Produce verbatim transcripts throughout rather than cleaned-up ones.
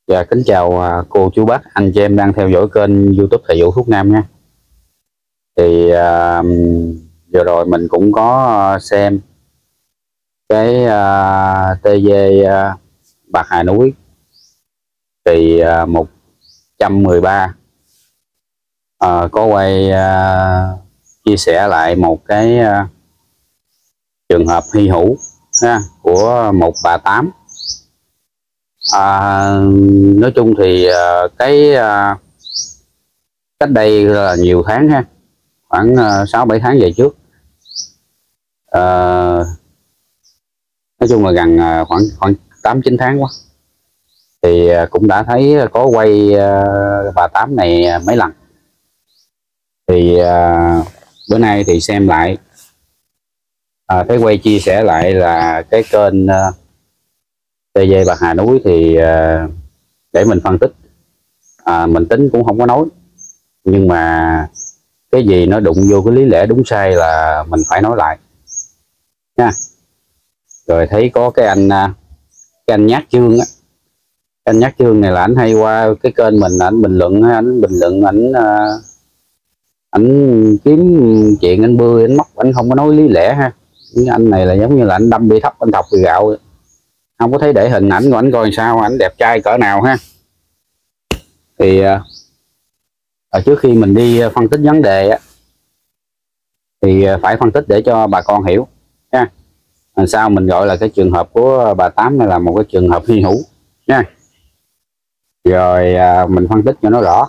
Và kính chào à, cô chú bác anh chị em đang theo dõi kênh YouTube Thầy Vũ Thuốc Nam nhé. Thì à, vừa rồi mình cũng có xem cái à, tê vê à, bạc hà núi thì à, một trăm mười ba à, có quay à, chia sẻ lại một cái à, trường hợp hy hữu ha, của một bà tám. À, nói chung thì uh, cái uh, cách đây là nhiều tháng ha, khoảng sáu bảy tháng về trước, uh, nói chung là gần uh, khoảng khoảng tám chín tháng quá, thì uh, cũng đã thấy có quay uh, bà tám này mấy lần. Thì uh, bữa nay thì xem lại, uh, thấy quay chia sẻ lại là cái kênh uh, tê vê bạc hà núi thì uh, để mình phân tích. À, mình tính cũng không có nói, nhưng mà cái gì nó đụng vô cái lý lẽ đúng sai là mình phải nói lại nha. Rồi thấy có cái anh cái anh Nhát Chương á, cái anh Nhát Chương này là anh hay qua cái kênh mình, anh bình luận anh bình luận anh anh kiếm chuyện, anh bươi, anh móc, anh không có nói lý lẽ ha. Cái anh này là giống như là anh đâm đi thấp anh thọc bị gạo, không có thấy để hình ảnh của anh coi sao, ảnh đẹp trai cỡ nào ha. Thì à, trước khi mình đi phân tích vấn đề á, thì phải phân tích để cho bà con hiểu nha. À, sao mình gọi là cái trường hợp của bà tám này là một cái trường hợp hy hữu nha. Rồi à, mình phân tích cho nó rõ.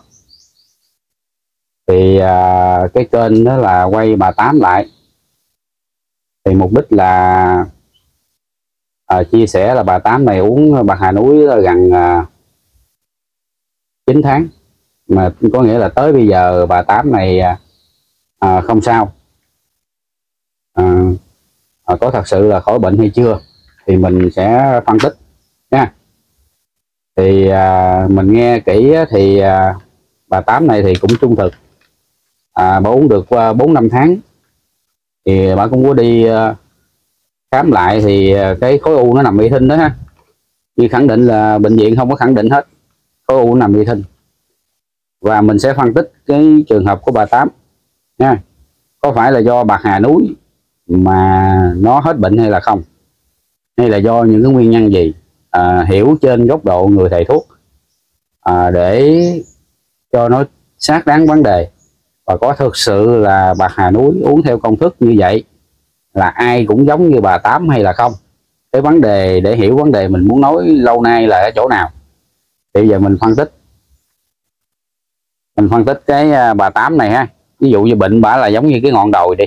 Thì à, cái kênh đó là quay bà tám lại, thì mục đích là à, chia sẻ là bà tám này uống bạc hà núi gần à, chín tháng, mà có nghĩa là tới bây giờ bà tám này à, không sao, à, à, có thật sự là khỏi bệnh hay chưa thì mình sẽ phân tích nha. Thì à, mình nghe kỹ thì à, bà tám này thì cũng trung thực, à, bà uống được qua bốn năm tháng thì bà cũng có đi à, khám lại, thì à, cái khối u nó nằm vi thinh đó ha, như khẳng định là bệnh viện không có khẳng định hết, khối u nằm vi thinh. Và mình sẽ phân tích cái trường hợp của bà tám nha, có phải là do bạc hà núi mà nó hết bệnh hay là không, hay là do những cái nguyên nhân gì, à, hiểu trên góc độ người thầy thuốc, à, để cho nó xác đáng vấn đề. Và có thực sự là bạc hà núi uống theo công thức như vậy là ai cũng giống như bà tám hay là không. Cái vấn đề để hiểu vấn đề mình muốn nói lâu nay là ở chỗ nào, thì bây giờ mình phân tích mình phân tích cái bà tám này ha. Ví dụ như bệnh bả là giống như cái ngọn đồi đi,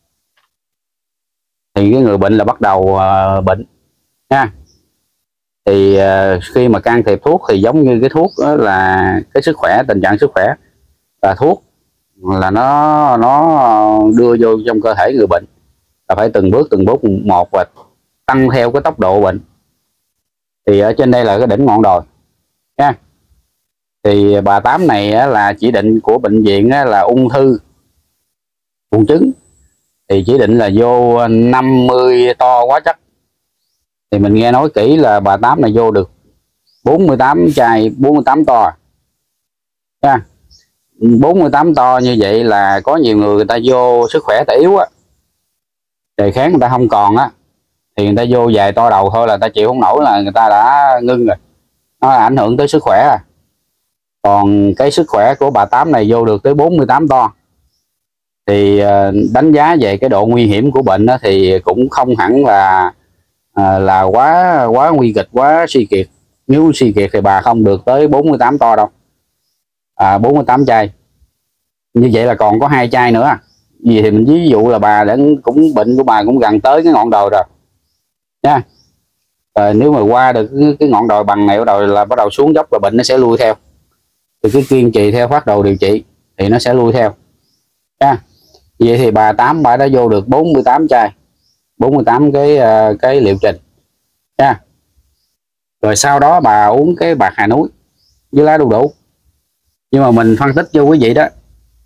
thì cái người bệnh là bắt đầu uh, bệnh nha. Thì uh, khi mà can thiệp thuốc thì giống như cái thuốc đó là cái sức khỏe, tình trạng sức khỏe, và thuốc là nó nó đưa vô trong cơ thể người bệnh là phải từng bước từng bước một và tăng theo cái tốc độ bệnh. Thì ở trên đây là cái đỉnh ngọn đồi nha. Thì bà tám này là chỉ định của bệnh viện là ung thư buồng trứng, thì chỉ định là vô năm mươi to quá chất. Thì mình nghe nói kỹ là bà tám này vô được bốn mươi tám chai, bốn mươi tám to nha. bốn mươi tám to như vậy là có nhiều người người ta vô sức khỏe ta yếu á, đề kháng người ta không còn á, thì người ta vô vài to đầu thôi là người ta chịu không nổi, là người ta đã ngưng rồi, nó là ảnh hưởng tới sức khỏe à. Còn cái sức khỏe của bà tám này vô được tới bốn mươi tám to, thì đánh giá về cái độ nguy hiểm của bệnh đó, thì cũng không hẳn là là quá quá nguy kịch, quá suy kiệt. Nếu suy kiệt thì bà không được tới bốn mươi tám to đâu, à, bốn mươi tám chai. Như vậy là còn có hai chai nữa. Vì thì mình ví dụ là bà đã cũng bệnh của bà cũng gần tới cái ngọn đồi rồi nha. À, nếu mà qua được cái, cái ngọn đồi bằng này bắt đầu là bắt đầu xuống dốc và bệnh nó sẽ lui theo. Thì cứ kiên trì theo phác đồ điều trị thì nó sẽ lui theo nha. Vậy thì bà tám bà đã vô được bốn mươi tám chai, bốn mươi tám cái cái liệu trình nha. Rồi sau đó bà uống cái bạc hà núi với lá đu đủ. Nhưng mà mình phân tích cho quý vị đó,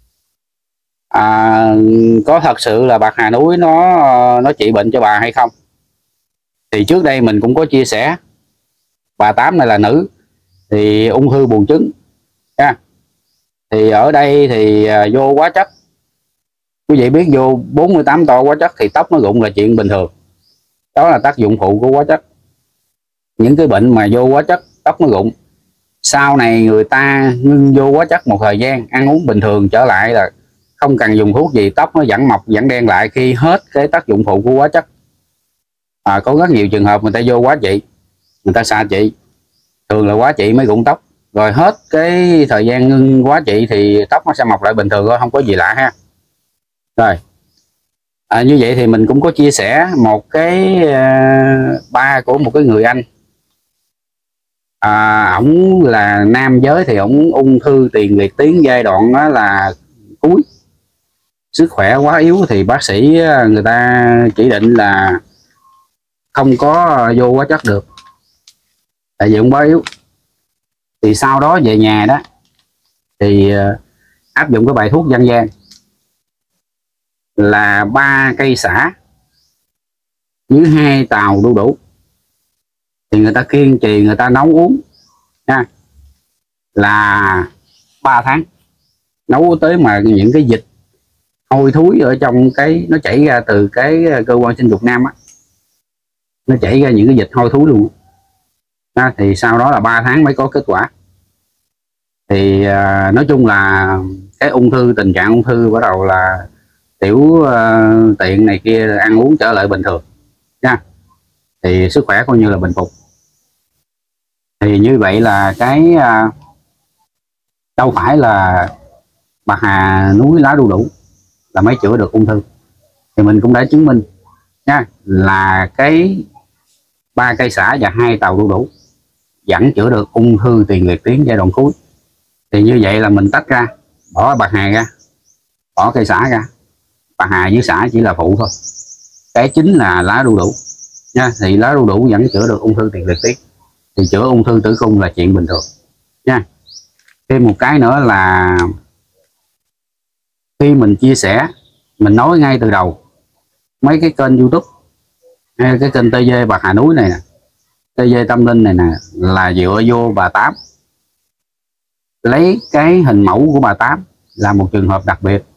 à, có thật sự là bạc hà núi nó nó trị bệnh cho bà hay không. Thì trước đây mình cũng có chia sẻ bà tám này là nữ, thì ung thư buồng trứng nha. Thì ở đây thì vô hóa chất, quý vị biết vô bốn mươi tám to hóa chất thì tóc nó rụng là chuyện bình thường, đó là tác dụng phụ của hóa chất. Những cái bệnh mà vô hóa chất tóc nó rụng, sau này người ta ngưng vô hóa chất một thời gian, ăn uống bình thường trở lại là không cần dùng thuốc gì, tóc nó vẫn mọc vẫn đen lại khi hết cái tác dụng phụ của hóa chất. À, có rất nhiều trường hợp người ta vô hóa trị, người ta xạ trị, thường là hóa trị mới rụng tóc, rồi hết cái thời gian ngưng hóa trị thì tóc nó sẽ mọc lại bình thường thôi, không có gì lạ ha. Rồi à, như vậy thì mình cũng có chia sẻ một cái uh, ba của một cái người anh. À, ổng là nam giới thì ổng ung thư tiền liệt tuyến giai đoạn đó là cuối, sức khỏe quá yếu thì bác sĩ người ta chỉ định là không có vô hóa chất được, tại vì ông quá yếu. Thì sau đó về nhà đó thì áp dụng cái bài thuốc dân gian là ba cây sả với hai tàu đu đủ, thì người ta kiên trì người ta nấu uống nha, là ba tháng nấu tới mà những cái dịch hôi thối ở trong cái nó chảy ra từ cái cơ quan sinh dục nam á, nó chảy ra những cái dịch hôi thối luôn à, thì sau đó là ba tháng mới có kết quả. Thì à, nói chung là cái ung thư, tình trạng ung thư bắt đầu là tiểu uh, tiện này kia, ăn uống trở lại bình thường nha, thì sức khỏe coi như là bình phục. Thì như vậy là cái uh, đâu phải là bạc hà núi lá đu đủ là mới chữa được ung thư, thì mình cũng đã chứng minh nha, là cái ba cây sả và hai tàu đu đủ vẫn chữa được ung thư tiền liệt tuyến giai đoạn cuối. Thì như vậy là mình tách ra, bỏ bạc hà ra, bỏ cây sả ra, bạc hà với sả chỉ là phụ thôi, cái chính là lá đu đủ nha. Thì lá đu đủ vẫn chữa được ung thư tiền liệt tuyến, thì chữa ung thư tử cung là chuyện bình thường nha. Thêm một cái nữa là khi mình chia sẻ, mình nói ngay từ đầu mấy cái kênh YouTube hay cái kênh tê vê Bạc Hà Núi này nè, tê vê Tâm Linh này nè, là dựa vô bà Tám, lấy cái hình mẫu của bà Tám là một trường hợp đặc biệt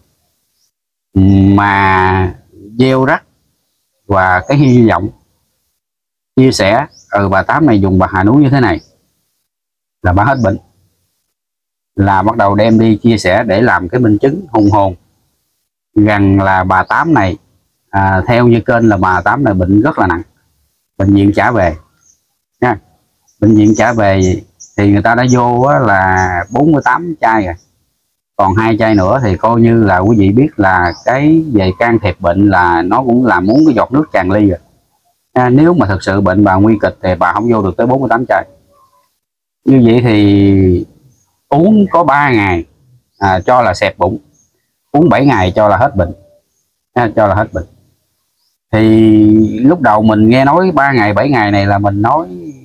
mà gieo rắc và cái hy vọng chia sẻ ừ bà Tám này dùng Bạc Hà Núi như thế này là bà hết bệnh, là bắt đầu đem đi chia sẻ để làm cái minh chứng hùng hồn rằng là bà Tám này à, theo như kênh là bà Tám này bệnh rất là nặng, bệnh viện trả về nha. Bệnh viện trả về thì người ta đã vô là bốn mươi tám chai rồi, còn hai chai nữa thì coi như là quý vị biết là cái về can thiệp bệnh là nó cũng là muốn cái giọt nước tràn ly rồi à, nếu mà thật sự bệnh bà nguy kịch thì bà không vô được tới bốn mươi tám chai. Như vậy thì uống có ba ngày à, cho là xẹp bụng, uống bảy ngày cho là hết bệnh à, cho là hết bệnh. Thì lúc đầu mình nghe nói ba ngày bảy ngày này là mình nói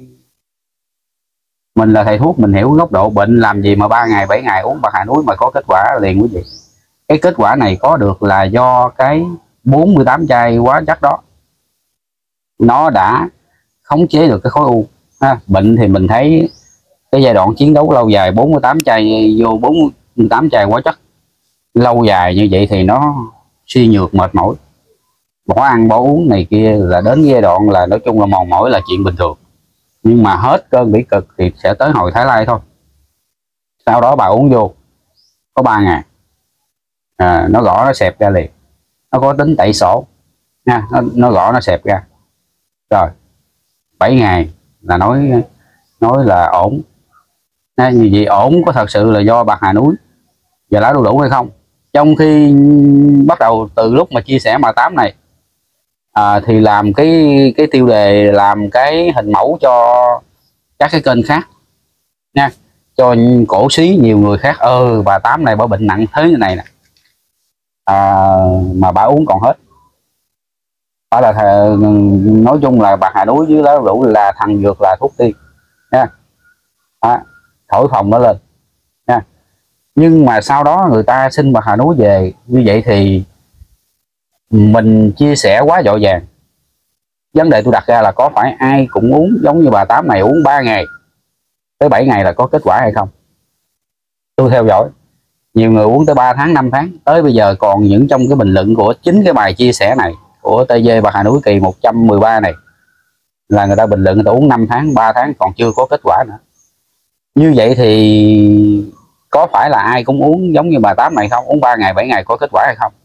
mình là thầy thuốc, mình hiểu góc độ bệnh, làm gì mà ba ngày bảy ngày uống Bạc Hà Núi mà có kết quả liền quý vị. Cái kết quả này có được là do cái bốn mươi tám chai hóa chất đó nó đã khống chế được cái khối u ha. Bệnh thì mình thấy cái giai đoạn chiến đấu lâu dài, bốn mươi tám chai vô bốn mươi tám chai hóa chất lâu dài như vậy thì nó suy nhược mệt mỏi, bỏ ăn bỏ uống này kia, là đến giai đoạn là nói chung là mòn mỏi là chuyện bình thường. Nhưng mà hết cơn bỉ cực thì sẽ tới hồi Thái Lai thôi. Sau đó bà uống vô có ba ngày à, nó gõ nó xẹp ra liền, nó có tính tẩy sổ nha, nó, nó gõ nó xẹp ra rồi bảy ngày là nói nói là ổn. À, như vậy ổn có thật sự là do Bạc Hà Núi và lá đu đủ hay không? Trong khi bắt đầu từ lúc mà chia sẻ bà Tám này à, thì làm cái cái tiêu đề, làm cái hình mẫu cho các cái kênh khác nha, cho cổ xí nhiều người khác ơ bà Tám này bà bệnh nặng thế này nè à, mà bà uống còn hết. Đó là thờ, nói chung là Bạc Hà Núi với lá đu đủ là thằng dược là thuốc tiên nha, à, thổi phồng nó lên nha. Nhưng mà sau đó người ta xin Bạc Hà Núi về như vậy thì mình chia sẻ quá vội vàng. Vấn đề tôi đặt ra là có phải ai cũng uống giống như bà Tám này uống ba ngày tới bảy ngày là có kết quả hay không. Tôi theo dõi nhiều người uống tới ba tháng năm tháng, tới bây giờ còn những trong cái bình luận của chính cái bài chia sẻ này của tê giê Bạc Hà Núi kỳ một trăm mười ba này là người ta bình luận người ta uống năm tháng ba tháng còn chưa có kết quả nữa. Như vậy thì có phải là ai cũng uống giống như bà Tám này không, uống ba ngày bảy ngày có kết quả hay không?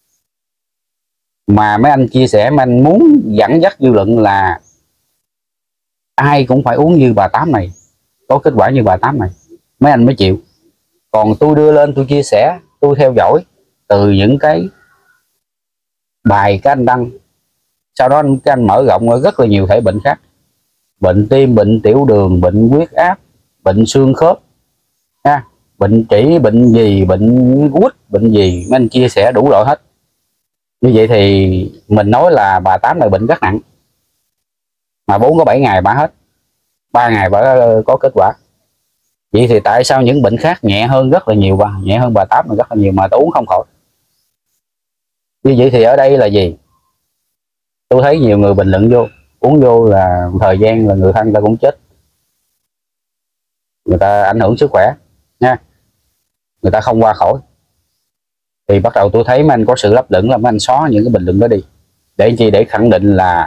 Mà mấy anh chia sẻ, mấy anh muốn dẫn dắt dư luận là ai cũng phải uống như bà Tám này, có kết quả như bà Tám này mấy anh mới chịu. Còn tôi đưa lên tôi chia sẻ, tôi theo dõi từ những cái bài các anh đăng, sau đó các anh mở rộng rất là nhiều thể bệnh khác, bệnh tim, bệnh tiểu đường, bệnh huyết áp, bệnh xương khớp ha, bệnh trĩ, bệnh gì, bệnh gút, bệnh gì mấy anh chia sẻ đủ loại hết. Như vậy thì mình nói là bà Tám này bệnh rất nặng, mà bốn có bảy ngày bà hết, ba ngày bà có kết quả. Vậy thì tại sao những bệnh khác nhẹ hơn rất là nhiều, bà nhẹ hơn bà Tám này rất là nhiều mà tôi uống không khỏi? Như vậy thì ở đây là gì? Tôi thấy nhiều người bình luận vô, uống vô là thời gian là người thân ta cũng chết, người ta ảnh hưởng sức khỏe nha, người ta không qua khỏi. Thì bắt đầu tôi thấy mấy anh có sự lấp lửng là mấy anh xóa những cái bình luận đó đi, để chi? Để khẳng định là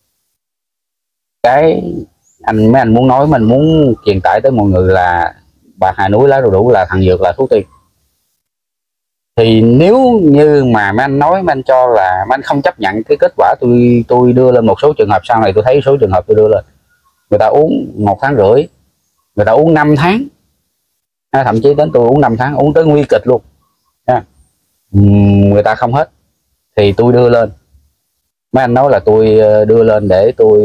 cái anh mấy anh muốn nói, mình muốn truyền tải tới mọi người là Bạc Hà Núi lá đu đủ là thằng dược, là thuốc tiên. Thì nếu như mà mấy anh nói, mấy anh cho là mấy anh không chấp nhận cái kết quả tôi tôi đưa lên một số trường hợp, sau này tôi thấy số trường hợp tôi đưa lên người ta uống một tháng rưỡi, người ta uống năm tháng, thậm chí đến tôi uống năm tháng, uống tới nguy kịch luôn ha, người ta không hết, thì tôi đưa lên. Mấy anh nói là tôi đưa lên để tôi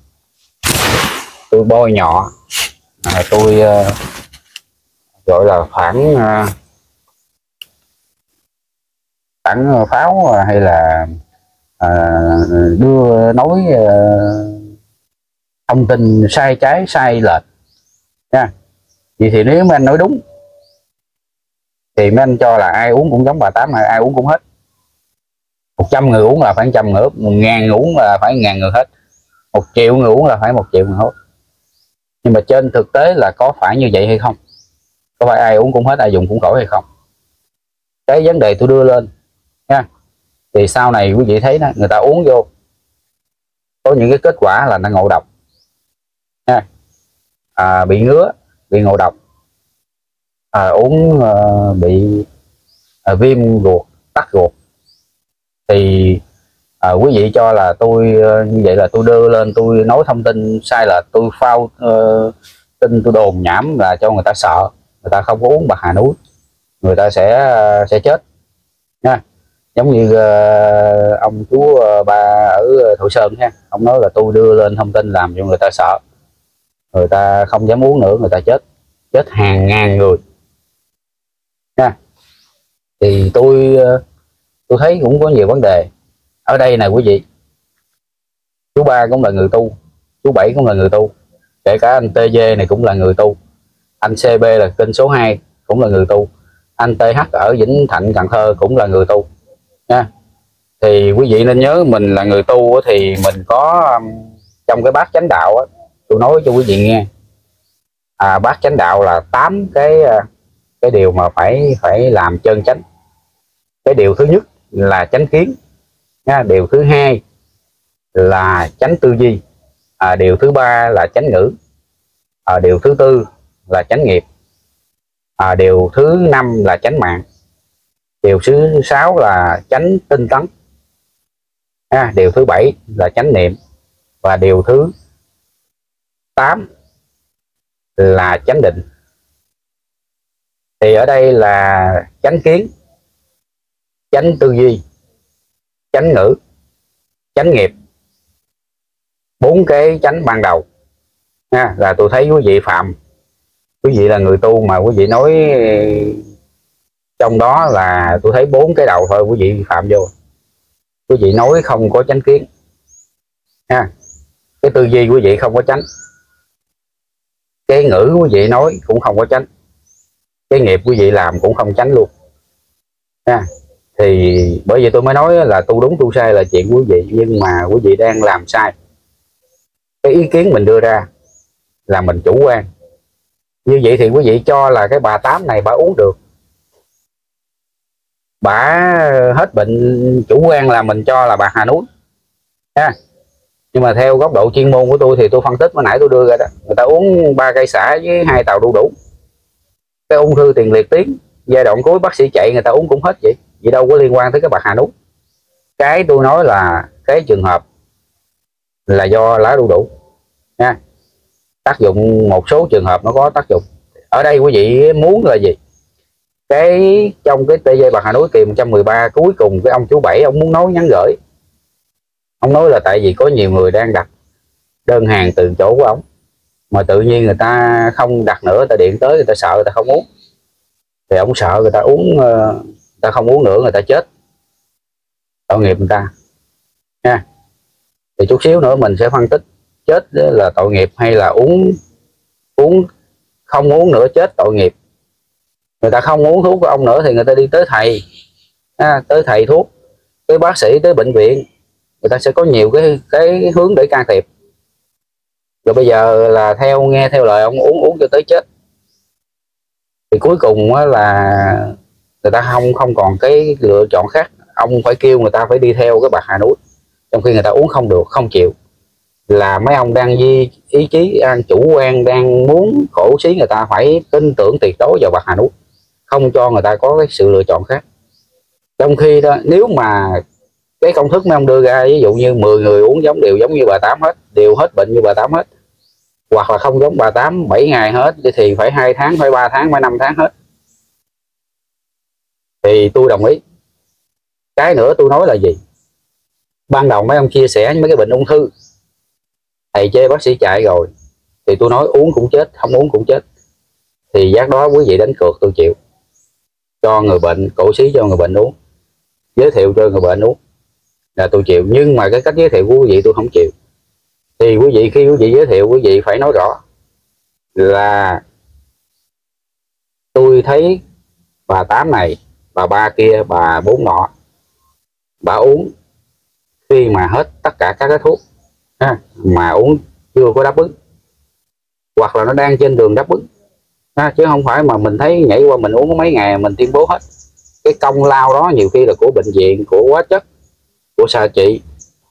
tôi bôi nhọ, à, tôi gọi là phản phản pháo, hay là à, đưa nói à, thông tin sai trái sai lệch nha. Vậy thì nếu mấy anh nói đúng thì mấy anh cho là ai uống cũng giống bà Tám, ai uống cũng hết. Một trăm người uống là phải trăm người hết, một ngàn người uống là phải ngàn người hết, một triệu người uống là phải một triệu người hết. Nhưng mà trên thực tế là có phải như vậy hay không? Có phải ai uống cũng hết, ai dùng cũng khỏi hay không? Cái vấn đề tôi đưa lên nha, thì sau này quý vị thấy đó, người ta uống vô có những cái kết quả là nó ngộ độc nha, à, bị ngứa, bị ngộ độc, à, uống uh, bị uh, viêm ruột, tắc ruột. Thì à, quý vị cho là tôi uh, như vậy là tôi đưa lên tôi nói thông tin sai, là tôi phao uh, tin, tôi đồn nhảm là cho người ta sợ, người ta không có uống Bạc Hà Núi, người ta sẽ uh, sẽ chết nha. Giống như uh, ông chú uh, ba ở Thổ Sơn ha, ông nói là tôi đưa lên thông tin làm cho người ta sợ, người ta không dám uống nữa, người ta chết, chết hàng ngàn người nha. Thì tôi uh, tôi thấy cũng có nhiều vấn đề ở đây này quý vị. Chú Ba cũng là người tu, chú Bảy cũng là người tu, kể cả anh tê giê này cũng là người tu, anh xê bê là kênh số hai cũng là người tu, anh tê hát ở Vĩnh Thạnh Cần Thơ cũng là người tu nha. Thì quý vị nên nhớ, mình là người tu thì mình có trong cái bát chánh đạo á, tôi nói cho quý vị nghe, à, bát chánh đạo là tám cái cái điều mà phải phải làm chân chánh. Cái điều thứ nhất là chánh kiến nha, điều thứ hai là chánh tư duy, à, điều thứ ba là chánh ngữ, à, điều thứ tư là chánh nghiệp, à, điều thứ năm là chánh mạng, điều thứ sáu là chánh tinh tấn, à, điều thứ bảy là chánh niệm, và điều thứ tám là chánh định. Thì ở đây là chánh kiến, chánh tư duy, chánh ngữ, chánh nghiệp, bốn cái chánh ban đầu nha. Là tôi thấy quý vị phạm, quý vị là người tu mà quý vị nói trong đó là tôi thấy bốn cái đầu thôi quý vị phạm vô. Quý vị nói không có chánh kiến nha, cái tư duy quý vị không có chánh, cái ngữ quý vị nói cũng không có chánh, cái nghiệp quý vị làm cũng không chánh luôn nha. Thì bởi vậy tôi mới nói là tu đúng tu sai là chuyện của quý vị, nhưng mà quý vị đang làm sai. Cái ý kiến mình đưa ra là mình chủ quan, Như vậy thì quý vị cho là cái bà Tám này bà uống được, bà hết bệnh chủ quan là mình cho là bà Hà Núi ha. Nhưng mà theo góc độ chuyên môn của tôi thì tôi phân tích mới nãy tôi đưa ra đó, người ta uống ba cây xả với hai tàu đu đủ. Cái ung thư tiền liệt tuyến giai đoạn cuối bác sĩ chạy người ta uống cũng hết vậy, vậy đâu có liên quan tới cái bà Hà Núi. Cái tôi nói là cái trường hợp là do lá đu đủ nha, tác dụng một số trường hợp nó có tác dụng. Ở đây quý vị muốn là gì? Cái trong cái tê dây bạc hà núi kỳ một trăm mười ba cuối cùng cái ông chú Bảy ông muốn nói nhắn gửi, ông nói là tại vì có nhiều người đang đặt đơn hàng từ chỗ của ông mà tự nhiên người ta không đặt nữa, người ta điện tới người ta sợ người ta không uống, thì ông sợ người ta uống, người ta không uống nữa người ta chết, tội nghiệp người ta nha. Thì chút xíu nữa mình sẽ phân tích chết là tội nghiệp hay là uống uống không uống nữa chết tội nghiệp. Người ta không uống thuốc của ông nữa thì người ta đi tới thầy à, tới thầy thuốc, tới bác sĩ, tới bệnh viện, người ta sẽ có nhiều cái cái hướng để can thiệp. Rồi bây giờ là theo nghe theo lời ông uống uống cho tới chết thì cuối cùng là người ta không không còn cái lựa chọn khác, ông phải kêu người ta phải đi theo cái bạc hà núi, trong khi người ta uống không được, không chịu, là mấy ông đang di ý chí đang chủ quan, đang muốn cổ xí người ta phải tin tưởng tuyệt đối vào bạc hà núi, không cho người ta có cái sự lựa chọn khác. Trong khi đó nếu mà cái công thức mấy ông đưa ra ví dụ như mười người uống giống đều giống như bà Tám hết, đều hết bệnh như bà Tám hết, hoặc là không giống bà Tám bảy ngày hết thì phải hai tháng, phải ba tháng, phải năm tháng hết, thì tôi đồng ý. Cái nữa tôi nói là gì, ban đầu mấy ông chia sẻ mấy cái bệnh ung thư thầy chê bác sĩ chạy rồi thì tôi nói uống cũng chết, không uống cũng chết, thì giác đó quý vị đánh cược tôi chịu, cho người bệnh cổ xí cho người bệnh uống, giới thiệu cho người bệnh uống là tôi chịu. Nhưng mà cái cách giới thiệu của quý vị tôi không chịu. Thì quý vị khi quý vị giới thiệu quý vị phải nói rõ là tôi thấy bà Tám này, bà ba kia, bà bốn nọ, bà uống khi mà hết tất cả các cái thuốc ha, mà uống chưa có đáp ứng, hoặc là nó đang trên đường đáp ứng ha, chứ không phải mà mình thấy nhảy qua mình uống có mấy ngày mình tuyên bố hết. Cái công lao đó nhiều khi là của bệnh viện, của hóa chất, của xạ trị,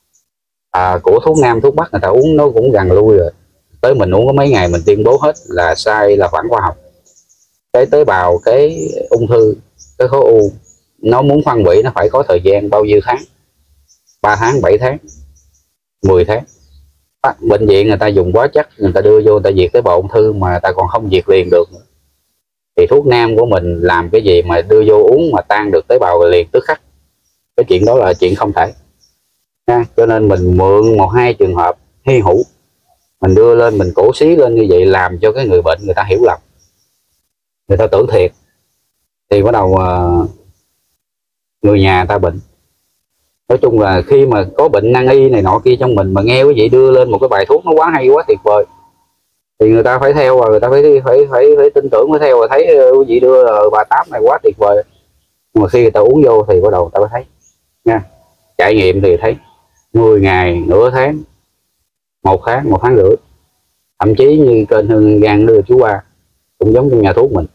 à, của thuốc nam thuốc bắc người ta uống nó cũng gần lui rồi, tới mình uống có mấy ngày mình tuyên bố hết là sai, là phản khoa học. Cái tế bào, cái ung thư, cái khối u nó muốn phân hủy nó phải có thời gian bao nhiêu tháng, ba tháng, bảy tháng, mười tháng. À, bệnh viện người ta dùng hóa chất người ta đưa vô người ta diệt tế bào ung thư mà người ta còn không diệt liền được nữa. Thì thuốc nam của mình làm cái gì mà đưa vô uống mà tan được tế bào liền tức khắc, cái chuyện đó là chuyện không thể ha. Cho nên mình mượn một hai trường hợp hy hữu mình đưa lên, mình cổ xí lên như vậy làm cho cái người bệnh người ta hiểu lầm, người ta tưởng thiệt, thì bắt đầu uh, người nhà ta bệnh. Nói chung là khi mà có bệnh nan y này nọ kia trong mình mà nghe quý vị đưa lên một cái bài thuốc nó quá hay, quá tuyệt vời, thì người ta phải theo và người ta phải phải phải phải tin tưởng, phải theo và thấy quý vị đưa là bà Tám này quá tuyệt vời. Nhưng mà khi người ta uống vô thì bắt đầu người ta mới thấy nha, trải nghiệm thì thấy mười ngày, nửa tháng, một tháng, một tháng rưỡi, thậm chí như kênh Hương Giang đưa chú Ba cũng giống trong nhà thuốc mình,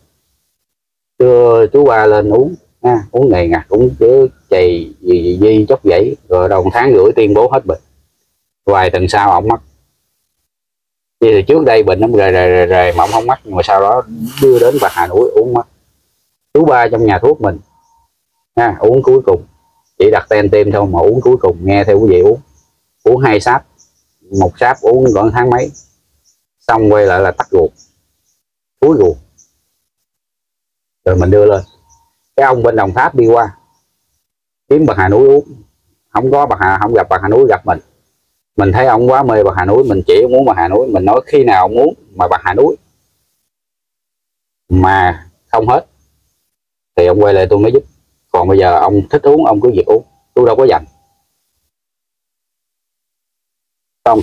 đưa chú Ba lên uống ha, uống ngày ngặt cũng cứ chày gì gì di chốc dãy, rồi đầu một tháng rưỡi tuyên bố hết bệnh, vài tuần sau ổng mắc. Thì trước đây bệnh nó rề rề rề rề mà ổng không mắc, nhưng mà sau đó đưa đến bạc hà núi uống mắc. Chú Ba trong nhà thuốc mình ha, uống cuối cùng chỉ đặt tên tim thôi mà uống cuối cùng nghe theo quý vị uống, uống hai sáp, một sáp uống khoảng tháng mấy, xong quay lại là tắt ruột, thúi ruột, rồi mình đưa lên. Cái ông bên Đồng Tháp đi qua kiếm bạc hà núi uống, không có bạc hà, không gặp bạc hà núi gặp mình, mình thấy ông quá mê bạc hà núi, mình chỉ muốn bạc hà núi, mình nói khi nào ông muốn mà bạc hà núi mà không hết thì ông quay lại tôi mới giúp, còn bây giờ ông thích uống ông cứ việc uống, tôi đâu có dành. Không,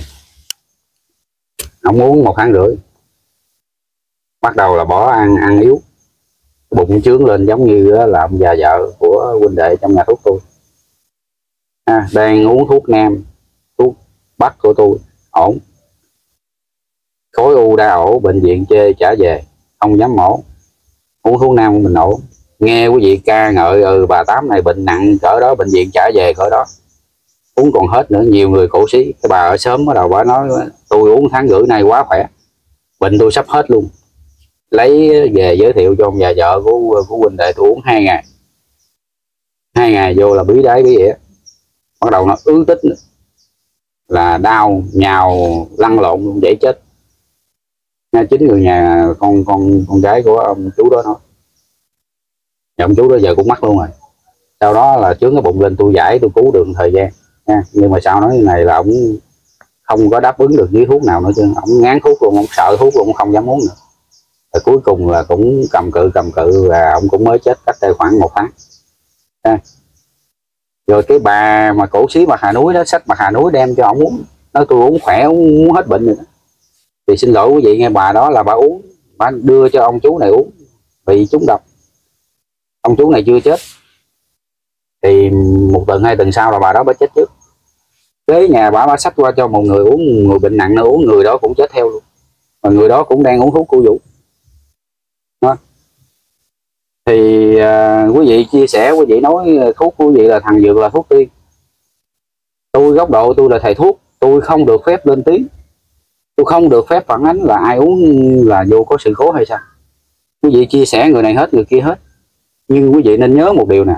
ông uống một tháng rưỡi bắt đầu là bỏ ăn, ăn yếu, bụng trướng lên giống như là ông già vợ của huynh đệ trong nhà thuốc tôi à, đang uống thuốc nam thuốc bắc của tôi ổn, khối u đa ổ, bệnh viện chê trả về, không dám mổ, uống thuốc nam của mình nổ. Nghe quý vị ca ngợi ừ bà Tám này bệnh nặng cỡ đó, bệnh viện trả về cỡ đó, uống còn hết nữa. Nhiều người cổ xí, cái bà ở sớm bắt đầu bà nói tôi uống tháng rưỡi nay quá khỏe, bệnh tôi sắp hết luôn. Lấy về giới thiệu cho ông già vợ của của huynh đệ tôi uống hai ngày, hai ngày vô là bí đáy bí ỉa, bắt đầu nó ứ tích nữa, là đau nhào lăn lộn luôn, dễ chết. Nha, chính người nhà con con con gái của ông chú đó nói. Và ông chú đó giờ cũng mắc luôn rồi. Sau đó là chướng cái bụng lên, tôi giải tôi cứu được thời gian nha. Nhưng mà sau nói này là ông không có đáp ứng được với thuốc nào nữa chứ, ông ngán thuốc luôn, ông sợ thuốc luôn, ông không dám uống nữa. Rồi cuối cùng là cũng cầm cự cầm cự và ông cũng mới chết cách đây khoảng một tháng nha. Rồi cái bà mà cổ xí bà Hà Núi đó, sách bà Hà Núi đem cho ông uống, nói tôi uống khỏe, uống, uống hết bệnh rồi đó. Thì xin lỗi quý vị nghe, bà đó là bà uống, bà đưa cho ông chú này uống vì trúng độc. Ông chú này chưa chết thì một tuần hai tuần sau là bà đó bà chết trước. Tới nhà bà bà xách qua cho một người uống, người bệnh nặng nó uống, người đó cũng chết theo luôn, và người đó cũng đang uống thuốc của Vũ đó. Thì uh, quý vị chia sẻ, quý vị nói thuốc của quý vị là thằng dược là thuốc tiên. Tôi góc độ tôi là thầy thuốc, tôi không được phép lên tiếng, tôi không được phép phản ánh là ai uống là vô có sự cố hay sao. Quý vị chia sẻ người này hết người kia hết, nhưng quý vị nên nhớ một điều nè,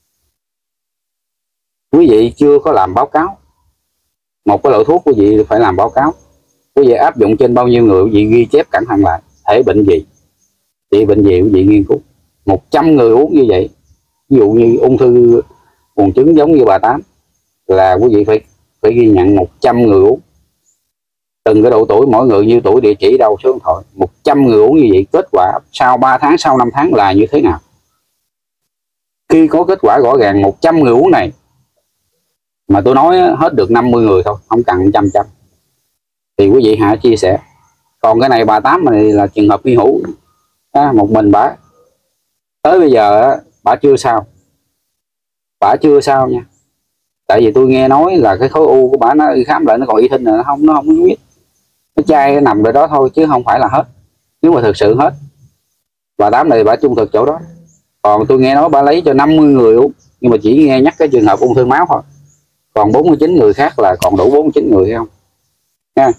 quý vị chưa có làm báo cáo. Một cái loại thuốc quý vị phải làm báo cáo, quý vị áp dụng trên bao nhiêu người, quý vị ghi chép cẩn thận lại, thể bệnh gì trị bệnh gì quý vị nghiên cứu. Một trăm người uống như vậy, ví dụ như ung thư buồng trứng giống như bà Tám, là quý vị phải phải ghi nhận một trăm người uống, từng cái độ tuổi, mỗi người như tuổi, địa chỉ, đâu, số điện thoại. Một trăm người uống như vậy, kết quả sau ba tháng, sau năm tháng là như thế nào. Khi có kết quả rõ ràng một trăm người uống này, mà tôi nói hết được năm mươi người thôi, không cần trăm trăm, thì quý vị hãy chia sẻ. Còn cái này bà Tám này là trường hợp hy hữu, à, một mình bà tới bây giờ bà chưa sao, bà chưa sao nha. Tại vì tôi nghe nói là cái khối u của bà nó khám lại nó còn y thinh, nó không nó không biết, cái chai nó nằm ở đó thôi chứ không phải là hết. Nếu mà thực sự hết, bà Tám này bà trung thực chỗ đó. Còn tôi nghe nói bà lấy cho năm mươi người uống, nhưng mà chỉ nghe nhắc cái trường hợp ung thư máu thôi, còn bốn mươi chín người khác là còn đủ bốn mươi chín người hay không nha.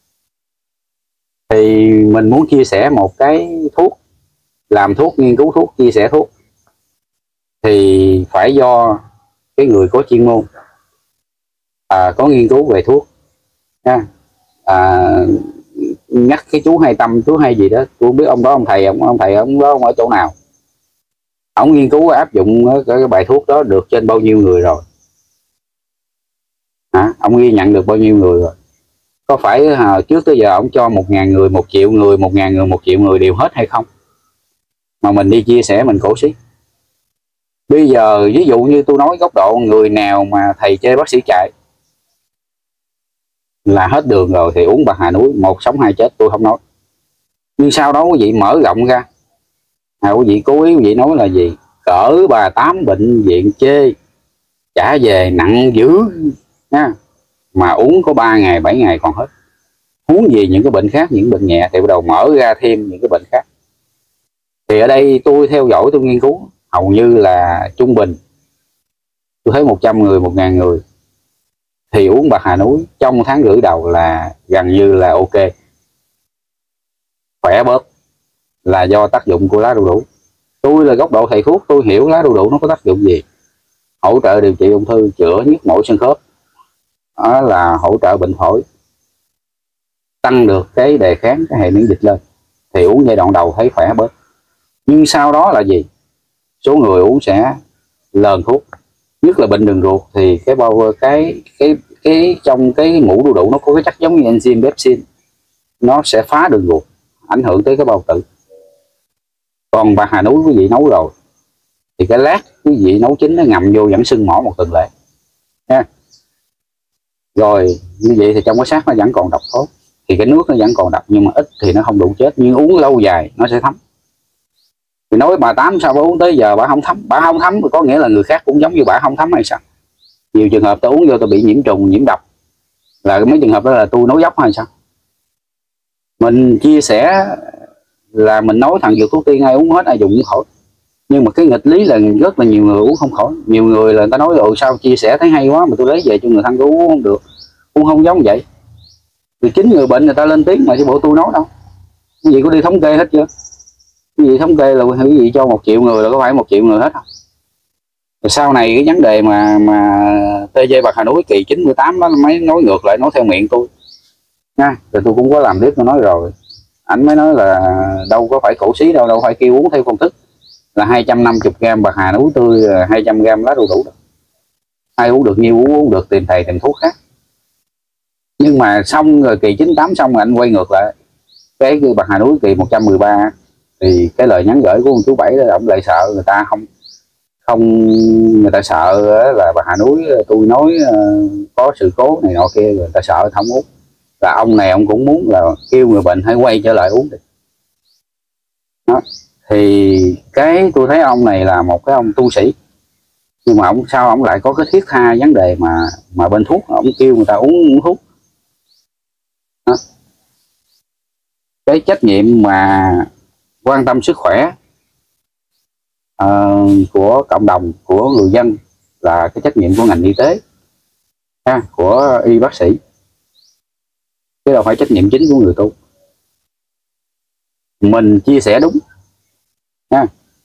Thì mình muốn chia sẻ một cái thuốc, làm thuốc, nghiên cứu thuốc, chia sẻ thuốc, thì phải do cái người có chuyên môn, à, có nghiên cứu về thuốc nha. À, nhắc cái chú Hai Tâm, chú hay gì đó, tôi không biết ông đó ông thầy ông ông thầy ông đó ông ở chỗ nào, ông nghiên cứu áp dụng cái bài thuốc đó được trên bao nhiêu người rồi, hả? Ông ghi nhận được bao nhiêu người rồi? Có phải à, trước tới giờ ông cho một ngàn người, một triệu người, một ngàn người, một triệu người đều hết hay không? Mà mình đi chia sẻ mình cổ xí. Bây giờ ví dụ như tôi nói góc độ người nào mà thầy chê bác sĩ chạy là hết đường rồi thì uống bà Hà Núi, một sống hai chết, tôi không nói. Nhưng sau đó quý vị mở rộng ra, à, quý vị cố ý quý vị nói là gì? Cỡ bà Tám bệnh viện chê trả về nặng dữ nha, mà uống có ba ngày bảy ngày còn hết. Huống gì những cái bệnh khác, những bệnh nhẹ thì bắt đầu mở ra thêm những cái bệnh khác. Thì ở đây tôi theo dõi, tôi nghiên cứu, hầu như là trung bình tôi thấy một trăm người, một ngàn người thì uống bạc Hà Núi trong tháng rưỡi đầu là gần như là ok, khỏe bớt, là do tác dụng của lá đu đủ. Tôi là góc độ thầy thuốc, tôi hiểu lá đu đủ nó có tác dụng gì. Hỗ trợ điều trị ung thư, chữa nhức mỏi xương khớp, đó là hỗ trợ bệnh phổi, tăng được cái đề kháng, cái hệ miễn dịch lên, thì uống giai đoạn đầu thấy khỏe bớt. Nhưng sau đó là gì? Số người uống sẽ lờn thuốc, nhất là bệnh đường ruột thì cái bao cái cái cái trong cái mũ đu đủ nó có cái chất giống như enzyme pepsin, nó sẽ phá đường ruột, ảnh hưởng tới cái bao tử. Còn bạc Hà Núi quý vị nấu rồi thì cái lát quý vị nấu chín nó ngậm vô vẫn sưng mỏ một tuần lễ nha. Rồi như vậy thì trong cái xác nó vẫn còn độc tốt, thì cái nước nó vẫn còn độc, nhưng mà ít thì nó không đủ chết, nhưng uống lâu dài nó sẽ thấm. Thì nói bà Tám sao bà uống tới giờ bà không thấm? Bà không thấm có nghĩa là người khác cũng giống như bà không thấm hay sao? Nhiều trường hợp tôi uống vô tôi bị nhiễm trùng, nhiễm độc, là mấy trường hợp đó là tôi nói dốc hay sao? Mình chia sẻ là mình nói thằng dược thuốc tiên ai uống hết ai dùng cũng khỏi, nhưng mà cái nghịch lý là rất là nhiều người uống không khỏi. Nhiều người là người ta nói ồ sao chia sẻ thấy hay quá mà tôi lấy về cho người thân tôi uống không được, uống không giống vậy. Thì chính người bệnh người ta lên tiếng mà chứ bộ tôi nói đâu. Cái gì có đi thống kê hết chưa? Cái gì thống kê là cái gì cho một triệu người là có phải một triệu người hết không? Rồi sau này cái vấn đề mà mà tê giê bạc hà núi kỳ chín mươi tám đó mới nói ngược lại, nói theo miệng tôi nha. Rồi tôi cũng có làm clip tôi nói rồi, ảnh mới nói là đâu có phải cổ xí đâu, đâu phải kêu uống theo công thức là hai trăm năm mươi gram bạc hà núi tươi, hai trăm gram lá đu đủ đâu. Ai uống được nhiêu uống, uống được tìm thầy tìm thuốc khác. Nhưng mà xong rồi kỳ chín mươi tám xong rồi anh quay ngược lại cái bạc hà núi kỳ một trăm mười ba, thì cái lời nhắn gửi của ông chú Bảy đó, ông lại sợ người ta không không người ta sợ là bạc hà núi tôi nói có sự cố này nọ kia, rồi người ta sợ không uống. Là ông này ông cũng muốn là kêu người bệnh hãy quay trở lại uống đi đó. Thì cái tôi thấy ông này là một cái ông tu sĩ, nhưng mà ông sao ông lại có cái thiết tha vấn đề mà mà bên thuốc ông kêu người ta uống, uống thuốc đó. Cái trách nhiệm mà quan tâm sức khỏe uh, của cộng đồng, của người dân là cái trách nhiệm của ngành y tế ha, của y bác sĩ, chứ đâu phải trách nhiệm chính của người tu. Mình chia sẻ đúng ha,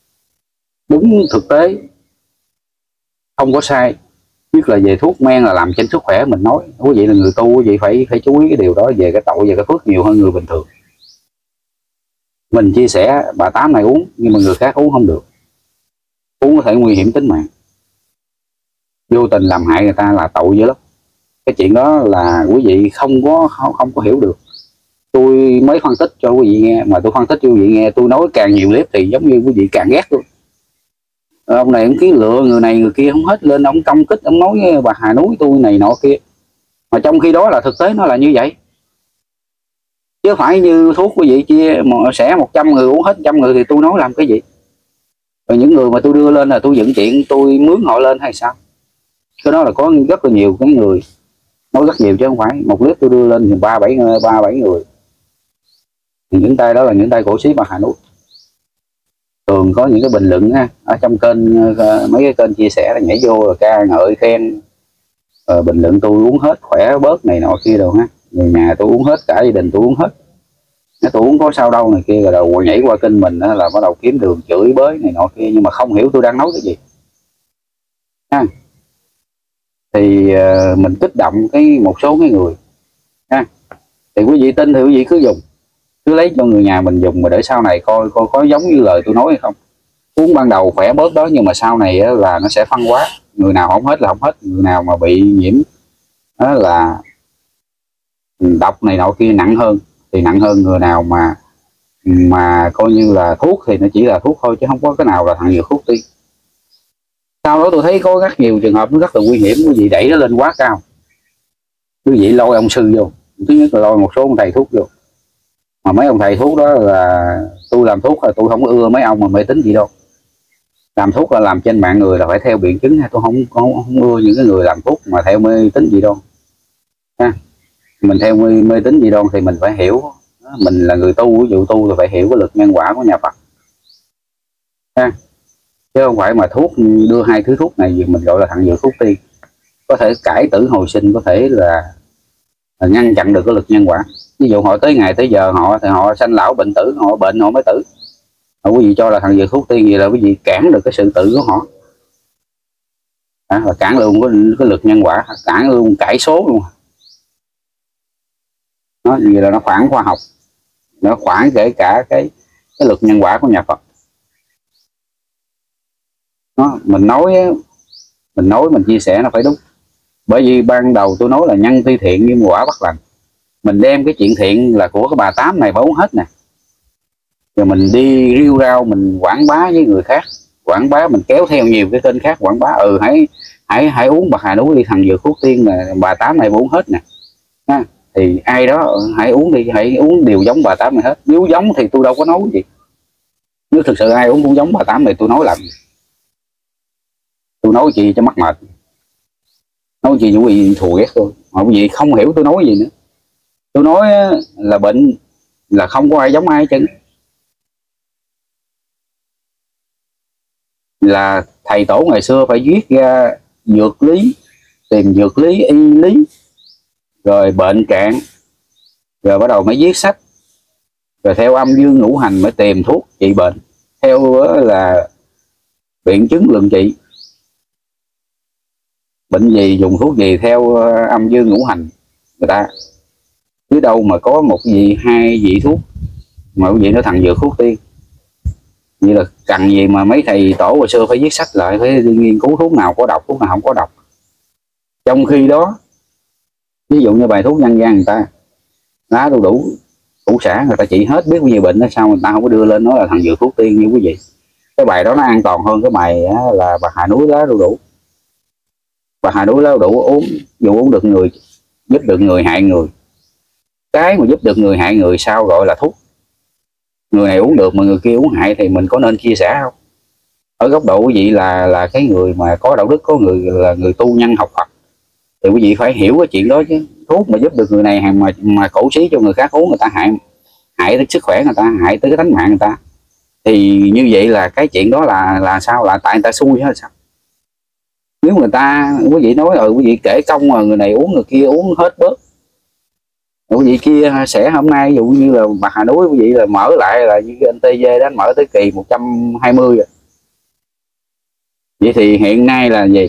đúng thực tế, không có sai, nhất là về thuốc men là làm trên sức khỏe mình nói. Quý vị là người tu, quý vị phải phải chú ý cái điều đó, về cái tội về cái phước nhiều hơn người bình thường. Mình chia sẻ bà tám này uống nhưng mà người khác uống không được, uống có thể nguy hiểm tính mạng, vô tình làm hại người ta là tội dữ lắm. Cái chuyện đó là quý vị không có không, không có hiểu được. Tôi mới phân tích cho quý vị nghe, mà tôi phân tích cho quý vị nghe, tôi nói càng nhiều clip thì giống như quý vị càng ghét luôn. Ông này ông kiến lựa người này người kia không hết, lên ông công kích, ông nói bà Hà Núi tôi này nọ kia, mà trong khi đó là thực tế nó là như vậy, chứ phải như thuốc quý vị chia sẻ một trăm người uống hết trăm người thì tôi nói làm cái gì. Rồi những người mà tôi đưa lên là tôi dựng chuyện tôi mướn họ lên hay sao? Cái đó là có rất là nhiều cái người nói rất nhiều, chứ không phải một clip tôi đưa lên thì ba bảy ba bảy người. Thì những tay đó là những tay cổ xí bà Hà Núi. Thường có những cái bình luận ha, ở trong kênh mấy cái kênh chia sẻ là nhảy vô là ca ngợi khen, rồi bình luận tôi uống hết khỏe bớt này nọ kia đâu ha, người nhà tôi uống hết, cả gia đình tôi uống hết, tôi uống có sao đâu này kia, rồi đầu nhảy qua kênh mình đó là bắt đầu kiếm đường chửi bới này nọ kia, nhưng mà không hiểu tôi đang nói cái gì ha. Thì uh, mình kích động cái một số cái người ha, thì quý vị tin thì quý vị cứ dùng, cứ lấy cho người nhà mình dùng, mà để sau này coi coi có giống như lời tôi nói hay không. Uống ban đầu khỏe bớt đó, nhưng mà sau này là nó sẽ phân hóa, người nào không hết là không hết, người nào mà bị nhiễm đó là độc này nọ kia nặng hơn thì nặng hơn, người nào mà mà coi như là thuốc thì nó chỉ là thuốc thôi, chứ không có cái nào là thằng dược thuốc tiên. Sau đó tôi thấy có rất nhiều trường hợp nó rất là nguy hiểm, quý vị đẩy nó lên quá cao, quý vị lôi ông sư vô, thứ nhất là lôi một số ông thầy thuốc vô, mà mấy ông thầy thuốc đó là tôi làm thuốc là tôi không có ưa mấy ông mà mê tín gì đâu. Làm thuốc là làm trên mạng người là phải theo biện chứng, tôi không không, không ưa những cái người làm thuốc mà theo mê tín gì đâu ha. Mình theo mê, mê tín gì đâu thì mình phải hiểu, mình là người tu, ví dụ tu thì phải hiểu cái lực nhân quả của nhà Phật ha, chứ không phải mà thuốc đưa hai thứ thuốc này mình gọi là thằng dược thuốc tiên, có thể cải tử hồi sinh, có thể là, là ngăn chặn được cái lực nhân quả. Ví dụ họ tới ngày tới giờ họ thì họ sanh lão bệnh tử, họ bệnh họ mới tử, mà quý vị cho là thằng dược thuốc tiên gì là quý vị cản được cái sự tử của họ à, là cản luôn cái, cái lực nhân quả, cản luôn cải số luôn. Nó gì là nó phản khoa học, nó phản kể cả cái cái lực nhân quả của nhà Phật. Nó mình nói mình nói mình chia sẻ nó phải đúng, bởi vì ban đầu tôi nói là nhân tuy thiện nhưng quả bất lành. Mình đem cái chuyện thiện là của cái bà tám này bà uống hết nè, rồi mình đi riêu rao mình quảng bá với người khác, quảng bá mình kéo theo nhiều cái kênh khác quảng bá, ừ hãy hãy hãy uống bạc hà núi đi, thằng dược thuốc tiên là bà tám này bà uống hết nè ha. Thì ai đó hãy uống đi, hãy uống đều giống bà tám này hết. Nếu giống thì tôi đâu có nói gì, nếu thực sự ai uống cũng giống bà tám này tôi nói làm gì, tôi nói gì cho mắc mệt, nói gì những quý vị thù ghét tôi, mà quý vị không hiểu tôi nói gì nữa. Tôi nói là bệnh là không có ai giống ai chứ, là thầy tổ ngày xưa phải viết ra dược lý, tìm dược lý, y lý, rồi bệnh trạng, rồi bắt đầu mới viết sách, rồi theo âm dương ngũ hành mới tìm thuốc trị bệnh, theo là biện chứng luận trị, bệnh gì dùng thuốc gì theo âm dương ngũ hành người ta, chứ đâu mà có một gì hai vị thuốc mà cái gì nó thằng dược thuốc tiên. Như là cần gì mà mấy thầy tổ hồi xưa phải viết sách lại, phải đi nghiên cứu thuốc nào có độc, thuốc nào không có độc. Trong khi đó ví dụ như bài thuốc dân gian người ta lá đu đủ củ sả người ta trị hết biết bao nhiêu bệnh đó, sao người ta không có đưa lên nói là thằng dược thuốc tiên như quý vị. Cái bài đó nó an toàn hơn cái bài là bạc hà núi lá đu đủ. Bạc hà núi lá đu đủ uống dù uống được người, giúp được người hại người. Cái mà giúp được người hại người sao gọi là thuốc. Người này uống được mà người kia uống hại thì mình có nên chia sẻ không? Ở góc độ quý vị là là cái người mà có đạo đức, có người là người tu nhân học Phật, thì quý vị phải hiểu cái chuyện đó chứ. Thuốc mà giúp được người này mà mà cổ xí cho người khác uống, người ta hại hại tới sức khỏe người ta, hại tới cái tính mạng người ta, thì như vậy là cái chuyện đó là là sao? Là tại người ta xui hết sao? Nếu người ta quý vị nói rồi quý vị kể công mà người này uống người kia uống hết bớt, quý vị kia sẽ hôm nay ví dụ như là bạc hà núi quý vị là mở lại là như cái anh tê giê đó, anh mở tới kỳ một trăm hai mươi rồi. Vậy thì hiện nay là gì?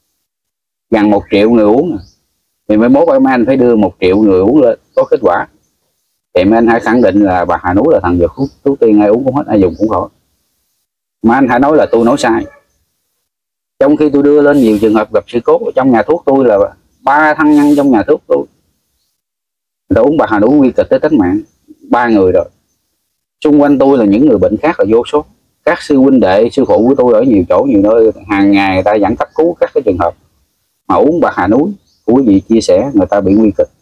Gần một triệu người uống, thì mấy mốt em anh phải đưa một triệu người uống lên có kết quả, thì mấy anh hãy khẳng định là bạc hà núi là thằng dược thuốc, thuốc tiên ai uống cũng hết, ai dùng cũng khỏi. Mà anh hãy nói là tôi nói sai, trong khi tôi đưa lên nhiều trường hợp gặp sự cố ở trong nhà thuốc tôi là ba thân nhân trong nhà thuốc tôi người ta uống bạc hà núi nguy kịch tới tính mạng, ba người rồi. Xung quanh tôi là những người bệnh khác là vô số, các sư huynh đệ sư phụ của tôi ở nhiều chỗ nhiều nơi, hàng ngày người ta vẫn cấp cứu các cái trường hợp mà uống bạc hà núi của quý vị chia sẻ người ta bị nguy kịch.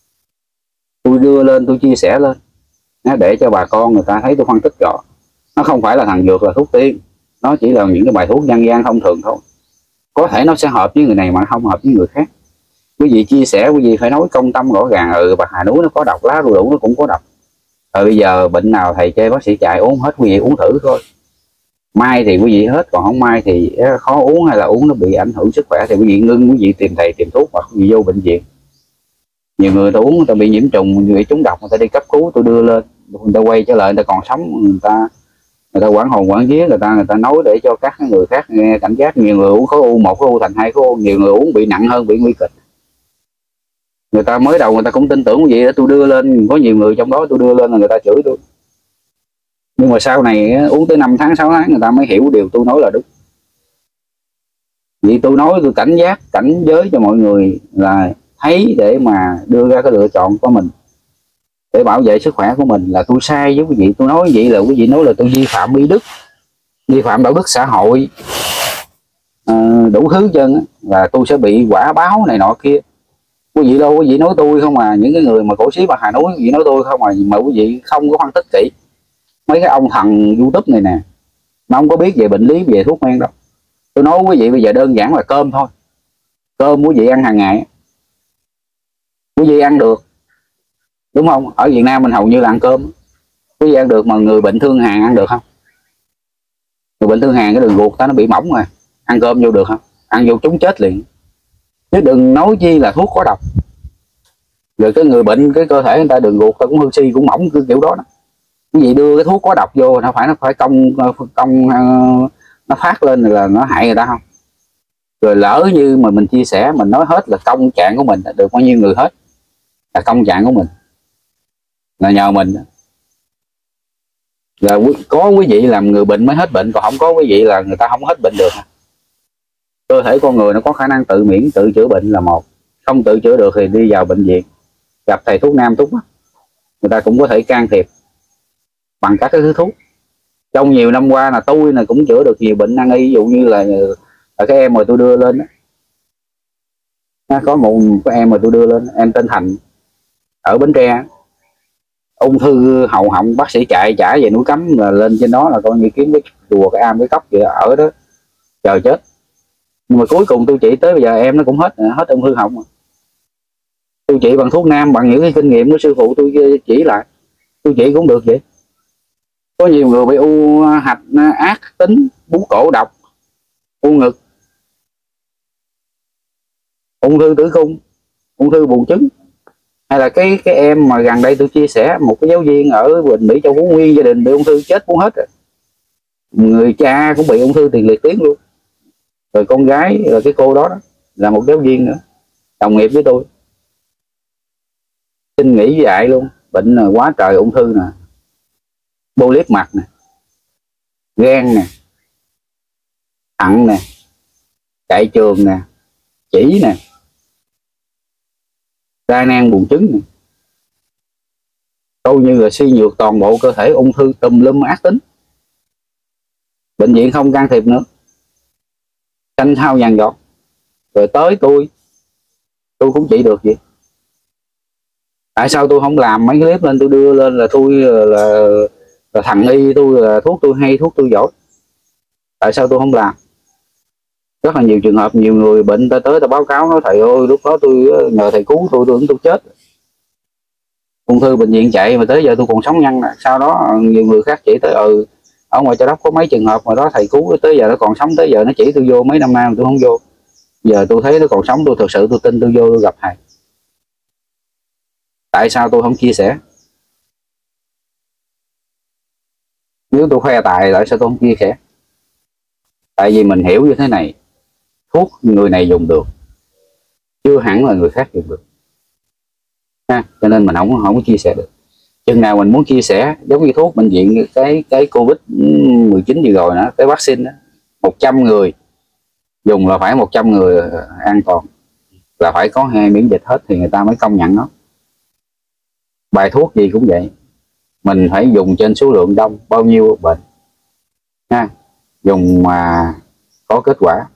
Tôi đưa lên, tôi chia sẻ lên để cho bà con người ta thấy tôi phân tích rõ, nó không phải là thằng dược là thuốc tiên, nó chỉ là những cái bài thuốc dân gian thông thường thôi. Có thể nó sẽ hợp với người này mà không hợp với người khác. Quý vị chia sẻ quý vị phải nói công tâm rõ ràng, ừ bạc hà núi nó có độc, lá đu đủ nó cũng có độc. Rồi bây giờ bệnh nào thầy chê bác sĩ chạy uống hết, quý vị uống thử thôi. Mai thì quý vị hết, còn không mai thì khó uống hay là uống nó bị ảnh hưởng sức khỏe thì quý vị ngưng, quý vị tìm thầy tìm thuốc hoặc quý vị vô bệnh viện. Nhiều người ta uống người ta bị nhiễm trùng, bị trúng độc, người ta đi cấp cứu tôi đưa lên, người ta quay trở lại người ta còn sống, người ta người ta quản hồn quản vía, người ta người ta nói để cho các người khác nghe cảnh giác. Nhiều người uống khối u một, khối u thành hai khối u, nhiều người uống bị nặng hơn, bị nguy kịch. Người ta mới đầu người ta cũng tin tưởng cái gì đó tôi đưa lên, có nhiều người trong đó tôi đưa lên là người ta chửi tôi, nhưng mà sau này uống tới năm tháng sáu tháng người ta mới hiểu điều tôi nói là đúng. Vì tôi nói tôi cảnh giác cảnh giới cho mọi người là thấy để mà đưa ra cái lựa chọn của mình để bảo vệ sức khỏe của mình. Là tôi sai với quý vị, tôi nói vậy là quý vị nói là tôi vi phạm y đức, vi phạm đạo đức xã hội, à, đủ thứ chân là tôi sẽ bị quả báo này nọ kia. Quý vị đâu quý vị nói tôi không à, những cái người mà cổ xí bạc hà núi quý vị nói tôi không à, mà quý vị không có phân tích kỹ. Mấy cái ông thần YouTube này nè, nó không có biết về bệnh lý, về thuốc men đâu. Tôi nói quý vị bây giờ đơn giản là cơm thôi, cơm quý vị ăn hàng ngày quý vị ăn được đúng không? Ở Việt Nam mình hầu như là ăn cơm, quý vị ăn được, mà người bệnh thương hàn ăn được không? Người bệnh thương hàn cái đường ruột ta nó bị mỏng rồi, ăn cơm vô được không? Ăn vô chúng chết liền, chứ đừng nói chi là thuốc có độc. Rồi cái người bệnh cái cơ thể người ta đường ruột ta cũng hư suy cũng mỏng cứ kiểu đó đó. Cái gì đưa cái thuốc có độc vô nó phải nó phải công công nó phát lên là nó hại người ta không? Rồi lỡ như mà mình chia sẻ mình nói hết là công trạng của mình, được bao nhiêu người hết là công trạng của mình, là nhờ mình. Là có quý vị làm người bệnh mới hết bệnh, còn không có quý vị là người ta không hết bệnh được. Cơ thể con người nó có khả năng tự miễn tự chữa bệnh là một, không tự chữa được thì đi vào bệnh viện gặp thầy thuốc nam túc, người ta cũng có thể can thiệp bằng các cái thứ thuốc. Trong nhiều năm qua là tôi là cũng chữa được nhiều bệnh nan y, ví dụ như là, là cái em mà tôi đưa lên đó. Có một cái em mà tôi đưa lên, em tên Thành ở Bến Tre, ung thư hậu họng, bác sĩ chạy trả về núi Cấm, là lên trên đó là coi như kiếm cái chùa cái am cái cốc vậy, ở đó chờ chết. Nhưng mà cuối cùng tôi trị tới bây giờ em nó cũng hết hết ung thư họng. Tôi trị bằng thuốc nam, bằng những cái kinh nghiệm của sư phụ tôi chỉ lại, tôi trị cũng được vậy. Có nhiều người bị u hạch ác tính, bú cổ độc, u ngực, ung thư tử cung, ung thư buồng trứng, hay là cái cái em mà gần đây tôi chia sẻ một cái giáo viên ở Bình Mỹ Châu Phú Nguyên, gia đình bị ung thư chết muốn hết rồi. Người cha cũng bị ung thư tiền liệt tuyến luôn, rồi con gái rồi cái cô đó, đó là một giáo viên nữa, đồng nghiệp với tôi, xin nghỉ dạy luôn. Bệnh là quá trời ung thư nè, polyp mặt nè, gan nè, thận nè, đại trường nè, chỉ nè, đa nang buồng trứng nè, câu như là suy nhược toàn bộ cơ thể, ung thư tùm lum ác tính. Bệnh viện không can thiệp nữa, tranh thao dàn dọt, rồi tới tôi tôi cũng chỉ được gì. Tại sao tôi không làm mấy cái clip lên tôi đưa lên là tôi là, là, là thằng y, tôi là thuốc tôi hay, thuốc tôi giỏi? Tại sao tôi không làm? Rất là nhiều trường hợp, nhiều người bệnh ta tới ta báo cáo nói thầy ơi lúc đó tôi nhờ thầy cứu tôi tôi tôi chết, ung thư bệnh viện chạy mà tới giờ tôi còn sống nhăn. Sau đó nhiều người khác chỉ tới ừ ở ngoài Châu Đốc có mấy trường hợp mà đó thầy cứu tới giờ nó còn sống, tới giờ nó chỉ tôi vô mấy năm nay mà tôi không vô. Giờ tôi thấy nó còn sống, tôi thực sự tôi tin tôi vô tôi gặp thầy. Tại sao tôi không chia sẻ? Nếu tôi khoe tài tại sao tôi không chia sẻ? Tại vì mình hiểu như thế này, thuốc người này dùng được chưa hẳn là người khác dùng được ha, cho nên mình không không có chia sẻ được. Chừng nào mình muốn chia sẻ, giống như thuốc bệnh viện cái cái Covid mười chín vừa rồi nữa, cái vaccine đó, một trăm người dùng là phải một trăm người an toàn, là phải có hai miễn dịch hết thì người ta mới công nhận nó. Bài thuốc gì cũng vậy, mình phải dùng trên số lượng đông, bao nhiêu bệnh ha, dùng mà có kết quả,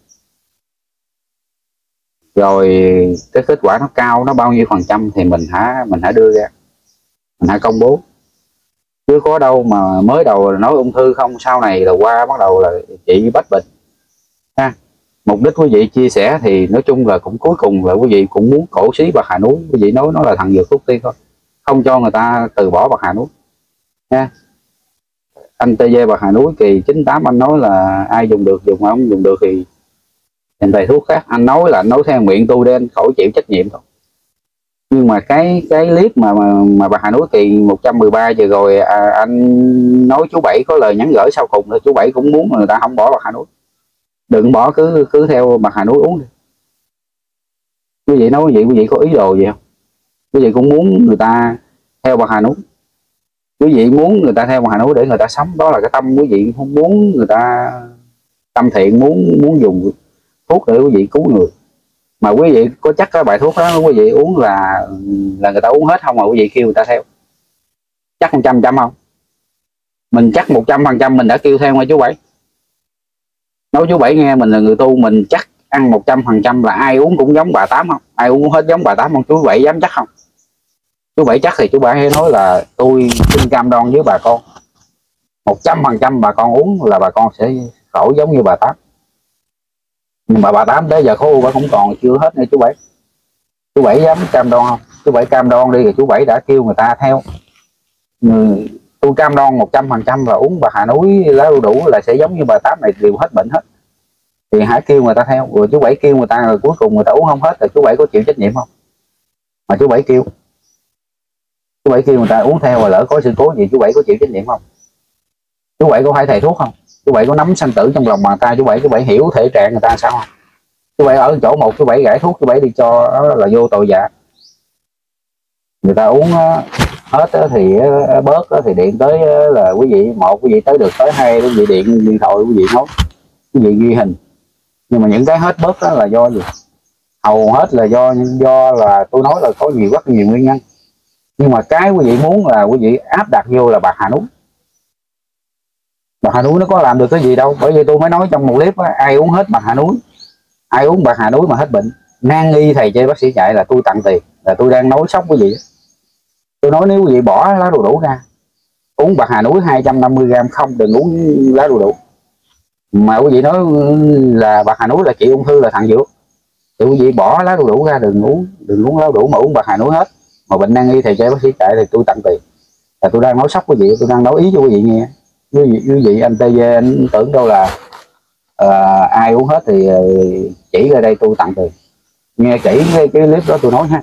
rồi cái kết quả nó cao, nó bao nhiêu phần trăm thì mình hãy mình hãy đưa ra, mình hãy công bố. Chứ có đâu mà mới đầu là nói ung thư không, sau này là qua bắt đầu là trị bách bệnh ha. Mục đích quý vị chia sẻ thì nói chung là cũng cuối cùng là quý vị cũng muốn cổ xí bạc hà núi, quý vị nói nó là thằng dược thuốc tiên thôi, không cho người ta từ bỏ bạc hà núi nha. Anh tê giê bạc hà núi kỳ chín tám anh nói là ai dùng được dùng, không dùng được thì thành thầy thuốc khác. Anh nói là anh nói theo miệng tôi để anh khỏi chịu trách nhiệm thôi. Nhưng mà cái cái clip mà mà, mà bạc hà núi kỳ một trăm mười ba giờ rồi à, anh nói chú Bảy có lời nhắn gửi sau cùng là chú Bảy cũng muốn người ta không bỏ bạc hà núi, đừng bỏ, cứ cứ theo bạc hà núi uống đi. Quý vị nói quý vị quý vị có ý đồ gì không? Quý vị cũng muốn người ta theo bạc hà núi, quý vị muốn người ta theo bạc hà núi để người ta sống, đó là cái tâm quý vị, không muốn người ta tâm thiện, muốn muốn dùng thuốc để quý vị cứu người. Mà quý vị có chắc cái bài thuốc đó quý vị uống là là người ta uống hết không mà quý vị kêu người ta theo? Chắc một trăm trăm không? Mình chắc một trăm phần trăm mình đã kêu theo ngay chú Bảy. Nói chú Bảy nghe, mình là người tu, mình chắc ăn một trăm phần trăm là ai uống cũng giống bà Tám không? Ai uống hết giống bà Tám không? Chú Bảy dám chắc không? Chú Bảy chắc thì chú Bảy nói là tôi xin cam đoan với bà con một trăm phần trăm bà con uống là bà con sẽ khỏi giống như bà Tám. Nhưng mà bà Tám tới giờ khối u bà cũng còn chưa hết nữa chú Bảy. Chú Bảy dám cam đoan không? Chú Bảy cam đoan đi, thì chú Bảy đã kêu người ta theo. Ừ, tôi cam đoan một trăm phần trăm là uống bạc hà núi lá đu đủ là sẽ giống như bà Tám này đều hết bệnh hết. Thì hãy kêu người ta theo. Rồi chú Bảy kêu người ta rồi cuối cùng người ta uống không hết, rồi chú Bảy có chịu trách nhiệm không? Mà chú Bảy kêu chú Bảy kêu người ta uống theo, rồi lỡ có sự cố gì chú Bảy có chịu trách nhiệm không? Chú Bảy có phải thầy thuốc không? Chú Bảy có nắm sanh tử trong lòng bàn tay chú Bảy? Chú Bảy hiểu thể trạng người ta sao không? Chú Bảy ở chỗ một chú Bảy gãi thuốc chú Bảy đi cho là vô tội dạ. Người ta uống hết thì bớt thì điện tới là quý vị một, quý vị tới được tới hai, quý vị điện điện thoại quý vị nói, quý vị ghi hình. Nhưng mà những cái hết bớt đó là do gì? Hầu hết là do do là tôi nói là có nhiều rất nhiều nguyên nhân. Nhưng mà cái quý vị muốn là quý vị áp đặt vô là bạc hà núi. Bạc hà núi nó có làm được cái gì đâu. Bởi vì tôi mới nói trong một clip á, ai uống hết bạc hà núi, ai uống bạc hà núi mà hết bệnh, nan y thầy chơi bác sĩ chạy là tôi tặng tiền, là tôi đang nói sốc quý vị. Tôi nói nếu quý vị bỏ lá đu đủ ra, uống bạc hà núi hai trăm năm mươi gram không, đừng uống lá đu đủ. Mà quý vị nói là bạc hà núi là trị ung thư là thằng dược, thì quý vị bỏ lá đu đủ ra, đừng uống đừng uống lá đu đủ mà uống bạc hà núi hết. Mà bệnh nan y thầy chơi bác sĩ chạy thì tôi tặng tiền, là tôi đang nói sốc quý vị, tôi đang nói ý cho quý vị nghe. Quý vị, quý vị anh tê giê anh tưởng đâu là À, ai uống hết thì chỉ ra đây tôi tặng tiền. Nghe chỉ cái, cái clip đó tôi nói ha,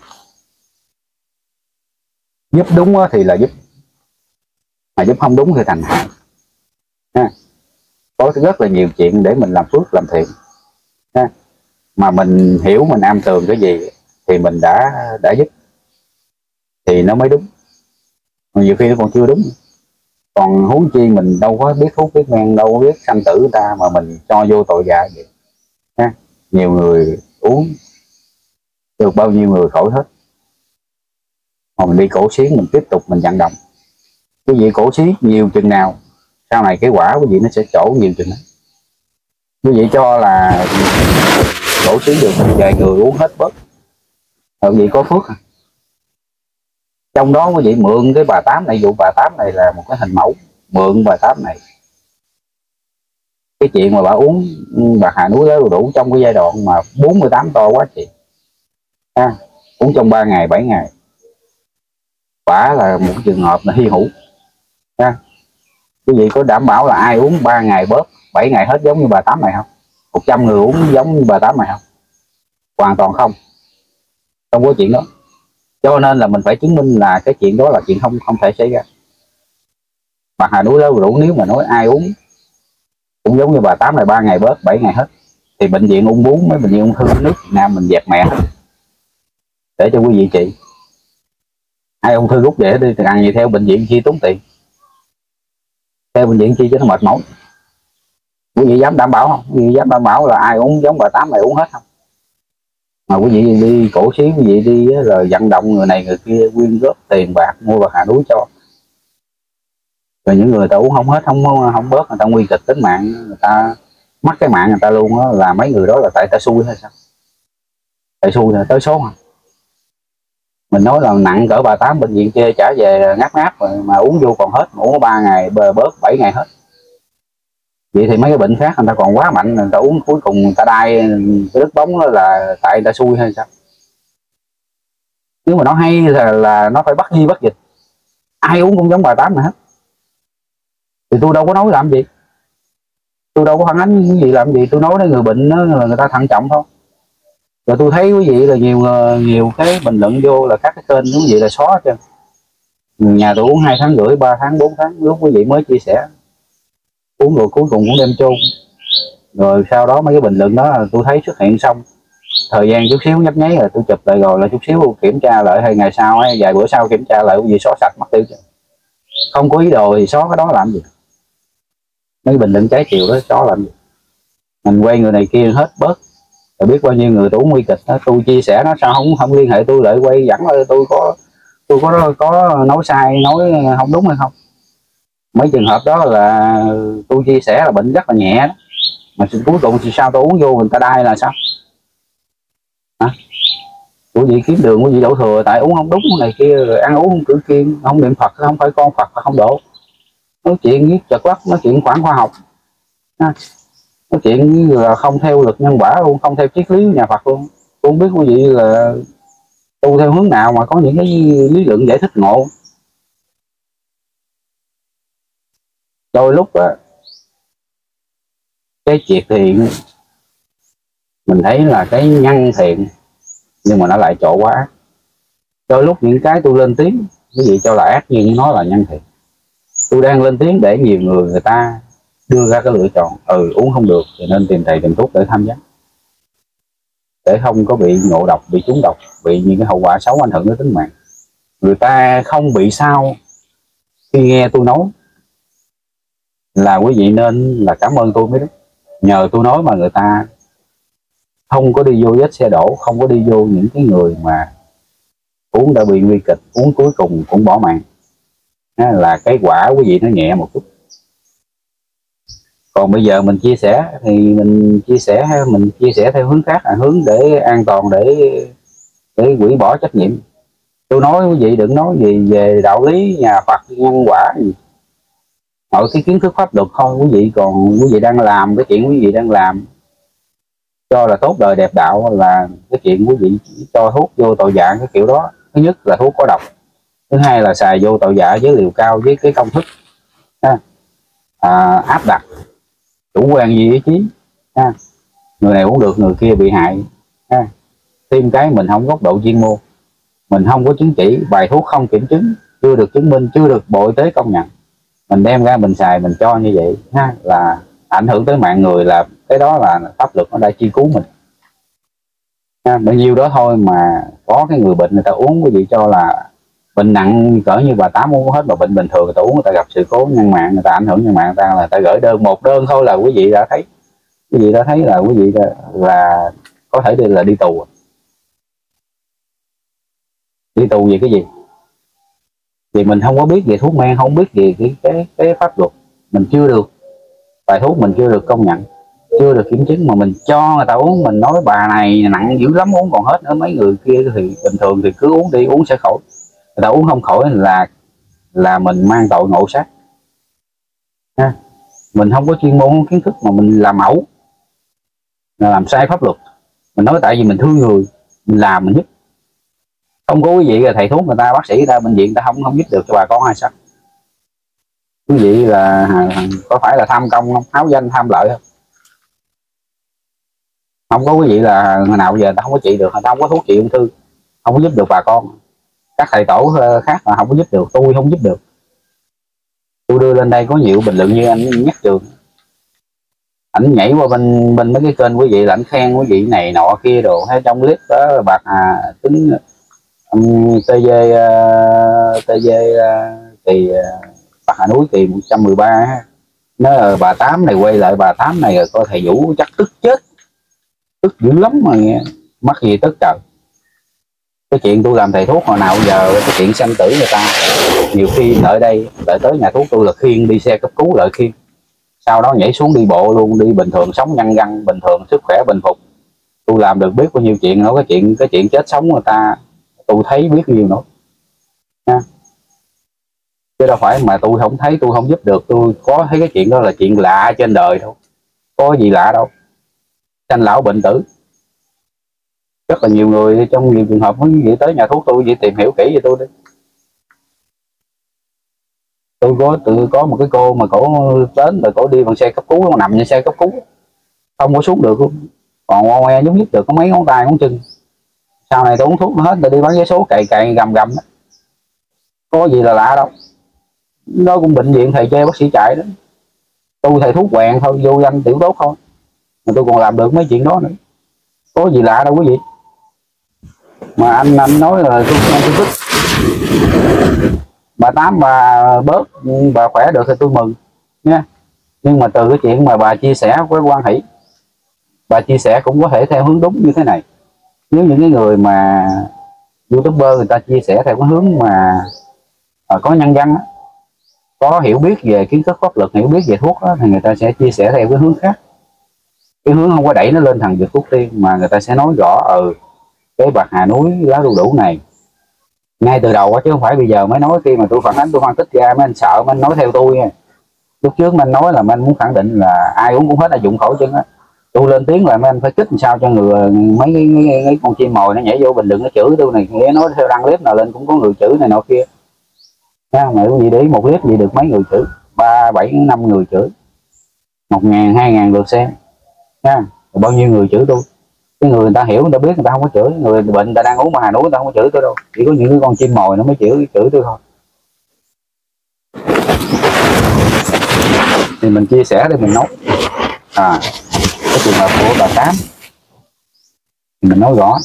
giúp đúng thì là giúp, mà giúp không đúng thì thành hại ha. Có rất là nhiều chuyện để mình làm phước làm thiện ha, mà mình hiểu mình am tường cái gì thì mình đã đã giúp thì nó mới đúng, mà nhiều khi nó còn chưa đúng. Còn huống chi mình đâu có biết thuốc biết men, đâu có biết sanh tử người ta mà mình cho vô tội vạ vậy ha. Nhiều người uống được bao nhiêu người khỏi hết, mà mình đi cổ xuyến mình tiếp tục mình vận động cái gì cổ xí nhiều chừng nào sau này cái quả của vị nó sẽ trổ nhiều chừng đó. Quý vị cho là cổ xí được vài người uống hết bớt, quý vị có phước à. Trong đó quý vị mượn cái bà tám này, vụ bà tám này là một cái hình mẫu. Mượn bà tám này, cái chuyện mà bà uống bạc hà núi đá đủ trong cái giai đoạn mà bốn mươi tám to quá chị ha, uống trong ba ngày bảy ngày, quả là một trường hợp là hy hữu ha. Quý vị có đảm bảo là ai uống ba ngày bớt bảy ngày hết giống như bà tám này không? Một trăm người uống giống như bà tám này không? Hoàn toàn không, không có chuyện đó. Cho nên là mình phải chứng minh là cái chuyện đó là chuyện không không thể xảy ra. Bạc hà núi đá đủ nếu mà nói ai uống cũng giống như bà tám này ba ngày bớt bảy ngày hết thì bệnh viện ung bướu, mấy bệnh viện ung thư nước Việt Nam mình dẹp mẹ hết để cho quý vị trị. Ai ung thư rút để đi ăn gì theo bệnh viện chi tốn tiền, theo bệnh viện chi cho nó mệt mỏi. Quý vị dám đảm bảo không? Quý vị dám đảm bảo là ai uống giống bà tám này uống hết không? Mà quý vị đi cổ xí, quý vị đi rồi vận động người này người kia quyên góp tiền bạc mua bạc hà núi cho, rồi những người ta uống không hết không không bớt, người ta nguy kịch tính mạng, người ta mất cái mạng người ta luôn đó, là mấy người đó là tại ta xui hay sao? Tại xui là tới số mà. Mình nói là nặng cỡ bà tám bệnh viện kia trả về ngáp ngáp rồi, mà uống vô còn hết, uống ba ngày bớt bảy ngày hết. Vậy thì mấy cái bệnh khác người ta còn quá mạnh, người ta uống cuối cùng người ta đai cái đất bóng đó là tại người ta xui hay sao? Nếu mà nó hay là, là nó phải bắt di bắt dịch, ai uống cũng giống bà tám này hết. Thì tôi đâu có nói làm gì, tôi đâu có phản ánh cái gì làm gì, tôi nói đến người bệnh đó là người ta thận trọng thôi. Rồi tôi thấy quý vị là nhiều nhiều cái bình luận vô là các cái kênh quý vị là xóa cho người nhà tôi uống hai tháng rưỡi ba tháng bốn tháng, lúc quý vị mới chia sẻ uống rồi cuối cùng cũng đem chôn. Rồi sau đó mấy cái bình luận đó tôi thấy xuất hiện xong thời gian chút xíu nhấp nháy là tôi chụp lại rồi là chút xíu kiểm tra lại, hai ngày sau hay vài bữa sau kiểm tra lại quý vị xóa sạch mất tiêu. Không có ý đồ thì xóa cái đó làm gì? Mấy bình luận trái chiều đó xóa làm gì? Mình quay người này kia hết bớt rồi biết bao nhiêu người tôi uống nguy kịch đó, tôi chia sẻ nó sao không không liên hệ tôi lại quay dẫn là tôi có tôi có có nói sai nói không đúng hay không? Mấy trường hợp đó là tôi chia sẻ là bệnh rất là nhẹ đó, mà cuối cùng thì sao tôi uống vô người ta đai là sao? Hả? Quý vị kiếm đường quý vị đổ thừa tại uống không đúng này kia, rồi ăn uống cử kiên, không niệm Phật không phải con Phật là không đổ. Nói chuyện với chật lắc, nói chuyện khoản khoa học ha. Nói chuyện là không theo luật nhân quả luôn, không theo triết lý nhà Phật luôn. Tôi không biết quý vị là tu theo hướng nào mà có những cái lý luận giải thích ngộ. Đôi lúc á cái triệt thiện mình thấy là cái nhân thiện nhưng mà nó lại trội quá ác. Đôi lúc những cái tôi lên tiếng quý vị cho là ác nhưng nó là nhân thiện. Tôi đang lên tiếng để nhiều người người ta đưa ra cái lựa chọn ừ uống không được thì nên tìm thầy tìm thuốc để tham gia, để không có bị ngộ độc, bị trúng độc, bị những cái hậu quả xấu ảnh hưởng đến tính mạng. Người ta không bị sao khi nghe tôi nói là quý vị nên là cảm ơn tôi mới đúng. Nhờ tôi nói mà người ta không có đi vô vết xe đổ, không có đi vô những cái người mà uống đã bị nguy kịch, uống cuối cùng cũng bỏ mạng. Đó là cái quả quý vị nó nhẹ một chút. Còn bây giờ mình chia sẻ thì mình chia sẻ mình chia sẻ theo hướng khác, là hướng để an toàn, để để hủy bỏ trách nhiệm. Tôi nói quý vị đừng nói gì về đạo lý nhà Phật nhân quả gì, mọi cái kiến thức pháp luật thôi. Quý vị còn quý vị đang làm cái chuyện quý vị đang làm cho là tốt đời đẹp đạo là cái chuyện quý vị cho thuốc vô tội vạ cái kiểu đó. Thứ nhất là thuốc có độc, thứ hai là xài vô tội vạ với liều cao với cái công thức à, áp đặt chủ quan vì ý chí ha. Người này uống được, người kia bị hại ha. Thêm cái mình không góc độ chuyên môn, mình không có chứng chỉ, bài thuốc không kiểm chứng, chưa được chứng minh, chưa được Bộ Y tế công nhận, mình đem ra mình xài mình cho như vậy ha, là ảnh hưởng tới mạng người, là cái đó là pháp luật nó đã chi cứu mình ha. Bao nhiêu đó thôi mà có cái người bệnh người ta uống, quý vị cho là bệnh nặng cỡ như bà Tám uống hết, mà bệnh bình thường người ta uống người ta gặp sự cố nhân mạng, người ta ảnh hưởng nhân mạng, người ta là người ta gửi đơn, một đơn thôi là quý vị đã thấy, quý vị đã thấy là quý vị là, là có thể đi là đi tù. Đi tù vì cái gì? Vì mình không có biết về thuốc men, không biết về cái cái, cái pháp luật, mình chưa được, bài thuốc mình chưa được công nhận, chưa được kiểm chứng, mà mình cho người ta uống, mình nói bà này nặng dữ lắm uống còn hết nữa, mấy người kia thì bình thường thì cứ uống đi, uống sẽ khỏi, người ta uống không khỏi là là mình mang tội ngộ sát ha. Mình không có chuyên môn kiến thức mà mình làm mẫu là làm sai pháp luật, mình nói tại vì mình thương người, mình làm mình giúp. Không có quý vị là thầy thuốc người ta, bác sĩ người ta, bệnh viện người ta không không giúp được cho bà con hay sao? Quý vị là có phải là tham công không, háo danh tham lợi không? Không có quý vị là người nào giờ ta không có trị được, người ta không có thuốc trị ung thư, không có giúp được bà con. Các thầy tổ khác là không có giúp được, tôi không giúp được. Tôi đưa lên đây có nhiều bình luận như anh Nhắc Trường, ảnh nhảy qua bên bên mấy cái kênh quý vị là ảnh khen quý vị này nọ kia đồ, hay trong clip đó bạc Hà tính um, tê vê uh, tê vê uh, kỳ uh, Bạc Hà Núi kỳ một trăm mười ba, nó là bà Tám này quay lại bà Tám này rồi coi thầy Vũ chắc tức chết, tức dữ lắm mà nghe, mắc gì tức trời. Cái chuyện tôi làm thầy thuốc hồi nào giờ, cái chuyện sanh tử người ta nhiều khi đợi đây đợi tới nhà thuốc tôi là khiêng đi xe cấp cứu lại khiêng, sau đó nhảy xuống đi bộ luôn, đi bình thường sống nhăn răng bình thường, sức khỏe bình phục. Tôi làm được biết bao nhiêu chuyện nữa, cái chuyện cái chuyện chết sống người ta tôi thấy biết nhiều nữa nha. Chứ đâu phải mà tôi không thấy, tôi không giúp được, tôi có thấy cái chuyện đó là chuyện lạ trên đời đâu, có gì lạ đâu. Sanh lão bệnh tử, rất là nhiều người trong nhiều trường hợp mới vậy tới nhà thuốc tôi, vậy tìm hiểu kỹ về tôi đi. Tôi có tự có một cái cô mà cổ đến rồi cổ đi bằng xe cấp cứu, nằm trên xe cấp cứu không có xuống được luôn, còn ngoe ngoe nhúc nhích được có mấy ngón tay ngón chân. Sau này tôi uống thuốc hết, tôi đi bán vé số cày cày gầm gầm đó. Có gì là lạ đâu, nó cũng bệnh viện thầy chê bác sĩ chạy đó, tôi thầy thuốc quèn thôi, vô danh tiểu tốt thôi, mà tôi còn làm được mấy chuyện đó nữa, có gì lạ đâu quý vị. Mà anh anh nói là tôi tôi thích bà Tám, bà bớt bà khỏe được thì tôi mừng nha. Nhưng mà từ cái chuyện mà bà chia sẻ với quan hỷ, bà chia sẻ cũng có thể theo hướng đúng như thế này. Nếu những cái người mà YouTuber người ta chia sẻ theo cái hướng mà uh, có nhân văn, có hiểu biết về kiến thức pháp luật, hiểu biết về thuốc đó, thì người ta sẽ chia sẻ theo cái hướng khác. Cái hướng không có đẩy nó lên thằng Việt Thuốc Tiên, mà người ta sẽ nói rõ ừ cái Bạc Hà Núi lá đu đủ này ngay từ đầu, chứ không phải bây giờ mới nói. Khi mà tôi phản ánh tôi phân tích ra mấy anh sợ mấy anh nói theo tôi nha. Lúc trước mấy anh nói là mấy anh muốn khẳng định là ai uống cũng hết là dụng khẩu chân á, tôi lên tiếng là mấy anh phải kích làm sao cho người mấy cái, cái, cái con chim mồi nó nhảy vô bình luận nó chửi tôi này, nghe nói theo đăng clip nào lên cũng có người chửi này nọ kia nha. Mà quý vị để ý một clip gì được mấy người chửi, ba bảy năm người chửi, một ngàn hai ngàn lượt xem nha. Bao nhiêu người chửi tôi, cái người người ta hiểu người ta biết người ta không có chửi, người bệnh người ta đang uống Bạc Hà Núi người ta không có chửi tôi đâu, chỉ có những cái con chim mồi nó mới chửi chửi tôi thôi. Thì mình chia sẻ để mình nói à cái trường hợp của bà Tám thì mình nói rõ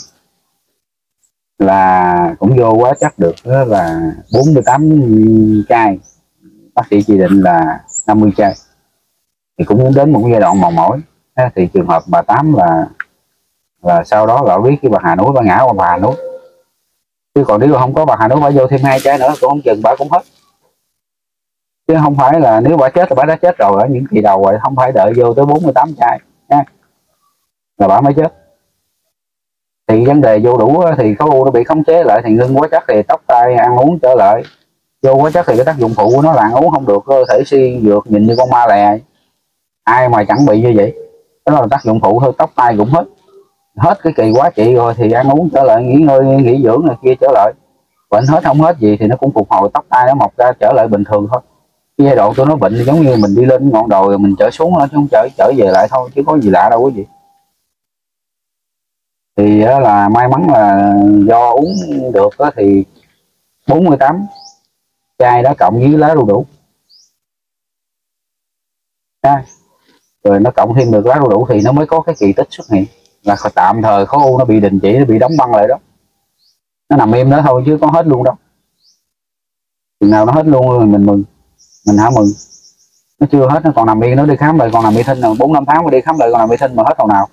là cũng vô quá chắc được đó là bốn mươi tám chai, bác sĩ chỉ định là năm mươi chai, thì cũng đến một giai đoạn mòn mỏi. Thì trường hợp bà Tám là là sau đó là biết cái Bạc Hà Núi bà ngã qua Bạc Hà Núi, chứ còn nếu không có Bạc Hà Núi bà vô thêm hai chai nữa cũng không chừng bà cũng hết. Chứ không phải là nếu bà chết là bà đã chết rồi ở những kỳ đầu rồi, không phải đợi vô tới bốn mươi tám chai nha là bà mới chết. Thì vấn đề vô đủ thì khối u nó bị khống chế lại, thì ngưng quá chất thì tóc tai ăn uống trở lại. Vô quá chất thì cái tác dụng phụ của nó là ăn uống không được, cơ thể suy nhược nhìn như con ma lè. Ai mà chẳng bị như vậy, đó là tác dụng phụ thôi, tóc tai cũng hết. Hết cái kỳ quá trị rồi thì ăn uống trở lại, nghỉ ngơi nghỉ dưỡng này kia trở lại. Bệnh hết không hết gì thì nó cũng phục hồi, tóc tai nó mọc ra trở lại bình thường thôi. giai đoạn tôi nói bệnh thì giống như mình đi lên ngọn đồi rồi mình trở xuống đó, chứ không trở trở về lại thôi, chứ có gì lạ đâu quý vị. Thì là may mắn là do uống được đó, thì bốn mươi tám chai đó cộng với lá đu đủ ha, rồi nó cộng thêm được lá đu đủ thì nó mới có cái kỳ tích xuất hiện, là tạm thời khối u nó bị đình chỉ, nó bị đóng băng lại đó, nó nằm im đó thôi chứ có hết luôn đâu. Chừng nào nó hết luôn rồi mình mừng, mình hả mừng. Nó chưa hết, nó còn nằm yên, nó đi khám lại còn nằm y thinh rồi, bốn năm tháng mới đi khám lại còn nằm y thinh mà hết hồi nào.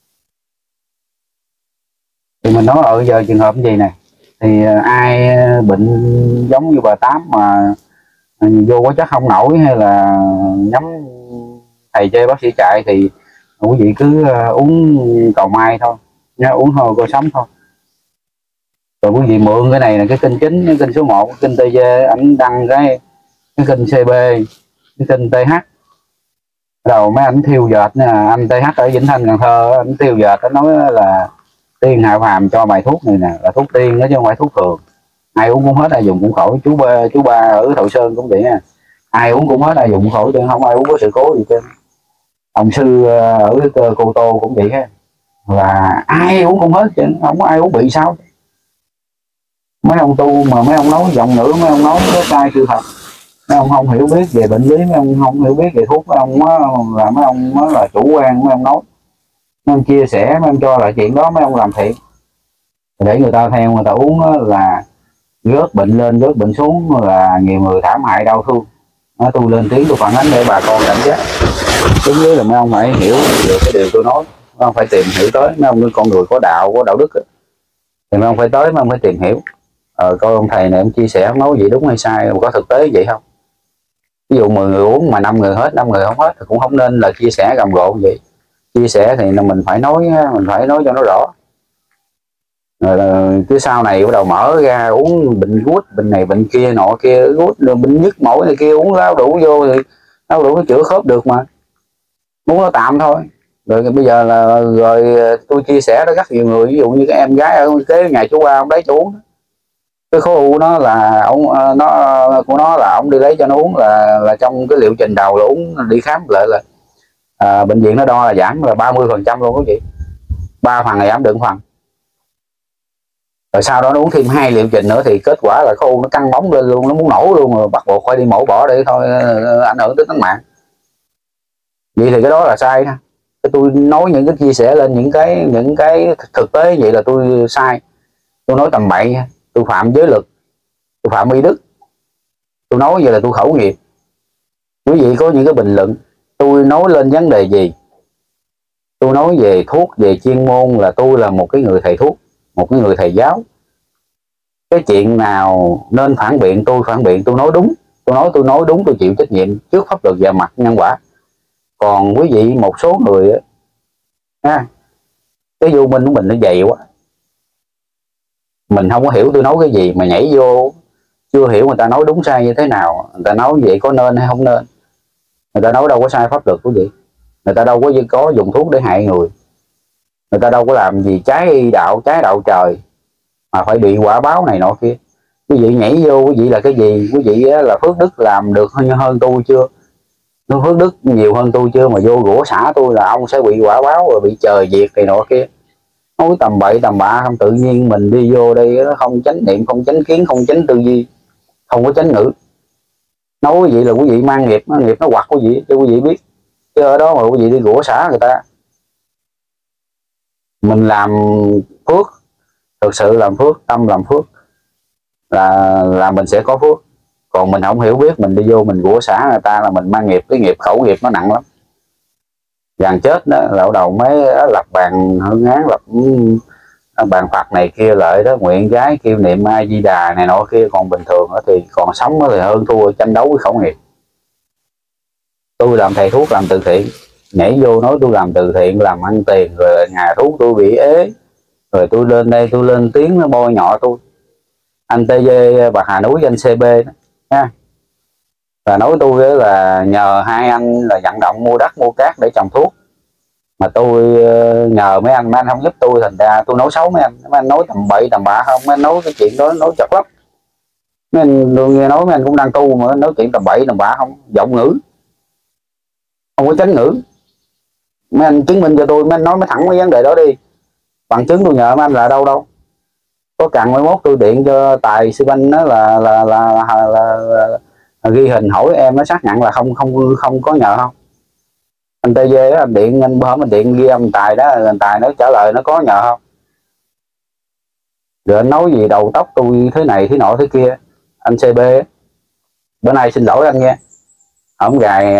Thì mình nói ở giờ trường hợp như vậy này, thì ai bệnh giống như bà Tám mà vô có chắc không nổi, hay là nhắm thầy chơi bác sĩ chạy, thì quý vị cứ uống cầu mai thôi nha, uống thôi coi sống thôi. Rồi quý vị mượn cái này là cái kênh chính, cái kênh số một, cái kênh tê giê, ảnh đăng cái cái kênh xê bê, cái kênh tê hát. Đầu mấy ảnh thiêu dệt nè, anh tê hát ở Vĩnh Thanh Cần Thơ, ảnh thiêu dệt, nó nói là Tiên Hạ Phàm cho bài thuốc này nè là thuốc tiên đó chứ không phải thuốc thường, ai uống cũng hết, ai dùng cũng khỏi. Chú ba chú ba ở Thọ Sơn cũng vậy nha, ai uống cũng hết, ai dùng cũng khỏi, chứ không ai uống có sự cố gì chứ. Ông sư ở Cô Tô cũng vậy ha, là ai uống cũng hết chứ không có ai uống bị sao. Mấy ông tu mà mấy ông nói giọng ngữ, mấy ông nói cái sai sự thật, mấy ông không hiểu biết về bệnh lý, mấy ông không hiểu biết về thuốc, mấy ông là mấy ông mới là chủ quan, mấy ông nói, mấy ông chia sẻ, mấy ông cho là chuyện đó, mấy ông làm thiện để người ta theo, người ta uống là gớt bệnh lên gớt bệnh xuống, là nhiều người thảm hại đau thương. Nó tôi lên tiếng tôi phản ánh để bà con cảnh giác. Đúng với là mấy ông phải hiểu được cái điều tôi nói, mấy ông phải tìm hiểu tới, mấy ông con người có đạo có đạo đức ấy, thì mấy ông phải tới, mấy ông phải tìm hiểu. Ờ, coi ông thầy này ông chia sẻ ông nói gì đúng hay sai, có thực tế vậy không. Ví dụ mười người uống mà năm người hết, năm người không hết thì cũng không nên là chia sẻ rầm rộ vậy. Chia sẻ thì mình phải nói, mình phải nói cho nó rõ. Rồi cứ sau này bắt đầu mở ra uống bệnh gút, bệnh này bệnh kia nọ kia, gút bệnh nhức mỏi này kia, uống lá đủ vô thì lá đủ nó chữa khớp được mà, uống nó tạm thôi. Rồi bây giờ là rồi tôi chia sẻ đó rất nhiều người, ví dụ như cái em gái ở kế nhà chú Ba, ông đấy cho uống cái khối u nó là ông nó của nó là ông đi lấy cho nó uống, là là trong cái liệu trình đầu là uống đi khám lại là à, bệnh viện nó đo là giảm là ba mươi phần trăm luôn quý vị, ba phần là giảm được phần. Rồi sau đó nó uống thêm hai liệu trình nữa thì kết quả là khối u nó căng bóng lên luôn, nó muốn nổ luôn, rồi bắt buộc phải đi mổ bỏ để thôi ảnh hưởng tới tính mạng. Vậy thì cái đó là sai ha. Tôi nói những cái chia sẻ lên những cái những cái thực tế vậy là tôi sai, tôi nói tầm bậy, tôi phạm giới luật, tôi phạm y đức, tôi nói vậy là tôi khẩu nghiệp. Quý vị có những cái bình luận tôi nói lên vấn đề gì, tôi nói về thuốc, về chuyên môn là tôi là một cái người thầy thuốc, một cái người thầy giáo. Cái chuyện nào nên phản biện tôi phản biện, tôi nói đúng, tôi nói tôi nói đúng, tôi chịu trách nhiệm trước pháp luật và mặt nhân quả. Còn quý vị một số người á, cái vô minh của mình nó dày quá, mình không có hiểu tôi nói cái gì mà nhảy vô, chưa hiểu người ta nói đúng sai như thế nào, người ta nói vậy có nên hay không nên. Người ta nói đâu có sai pháp luật quý vị, người ta đâu có có dùng thuốc để hại người, người ta đâu có làm gì trái đạo trái đạo trời mà phải bị quả báo này nọ kia. Quý vị nhảy vô quý vị là cái gì? Quý vị là phước đức làm được hơn hơn tôi chưa? Nó phước đức nhiều hơn tôi chưa mà vô rủa xả tôi là ông sẽ bị quả báo rồi bị trời diệt này nọ kia. Nói tầm bậy tầm bạ không, tự nhiên mình đi vô đây nó không chánh niệm, không chánh kiến, không chánh tư duy, không có chánh ngữ. Nói quý vị là quý vị mang nghiệp, nghiệp nó quặt quý vị cho quý vị biết, chứ ở đó mà quý vị đi rủa xả người ta. Mình làm phước, thực sự làm phước, tâm làm phước là là mình sẽ có phước. Còn mình không hiểu biết, mình đi vô mình rủa xả người ta là mình mang nghiệp, cái nghiệp khẩu nghiệp nó nặng lắm. Gần chết đó là đầu mới lập bàn hương án, lập bàn Phật này kia lại đó, nguyện gái kêu niệm A Di Đà này nọ kia. Còn bình thường đó thì còn sống đó thì hơn thua tranh đấu với khẩu nghiệp. Tôi làm thầy thuốc làm từ thiện, nhảy vô nói tôi làm từ thiện làm ăn tiền, rồi nhà thuốc tôi bị ế, rồi tôi lên đây tôi lên tiếng nó bôi nhọ tôi. Anh tê giê Bạc Hà Núi, anh xê bê đó nha, là nói tôi là nhờ hai anh là vận động mua đất mua cát để trồng thuốc, mà tôi nhờ mấy anh, mấy anh không giúp tôi, thành ra tôi nói xấu mấy anh. Mấy anh nói tầm bậy tầm bạ không, mấy anh nói cái chuyện đó nói chật lắm. Mấy anh tôi nghe nói mấy anh cũng đang tu mà nói chuyện tầm bậy tầm bạ, không giọng ngữ, không có chánh ngữ. Mấy anh chứng minh cho tôi, mấy anh nói mới thẳng cái vấn đề đó đi. Bằng chứng tôi nhờ mấy anh là đâu đâu. Có cần mai mốt tôi điện cho Tài sư banh đó là là là, là, là, là, là, là ghi hình hỏi em nó xác nhận là không không không có nhờ không. Anh tê vê đó, anh điện anh bữa mình điện ghi âm Tài đó, anh Tài nó trả lời nó có nhờ không. Rồi anh nói gì đầu tóc tôi thế này thế nọ thế kia. Anh xê bê bữa nay xin lỗi anh nha, ổng gài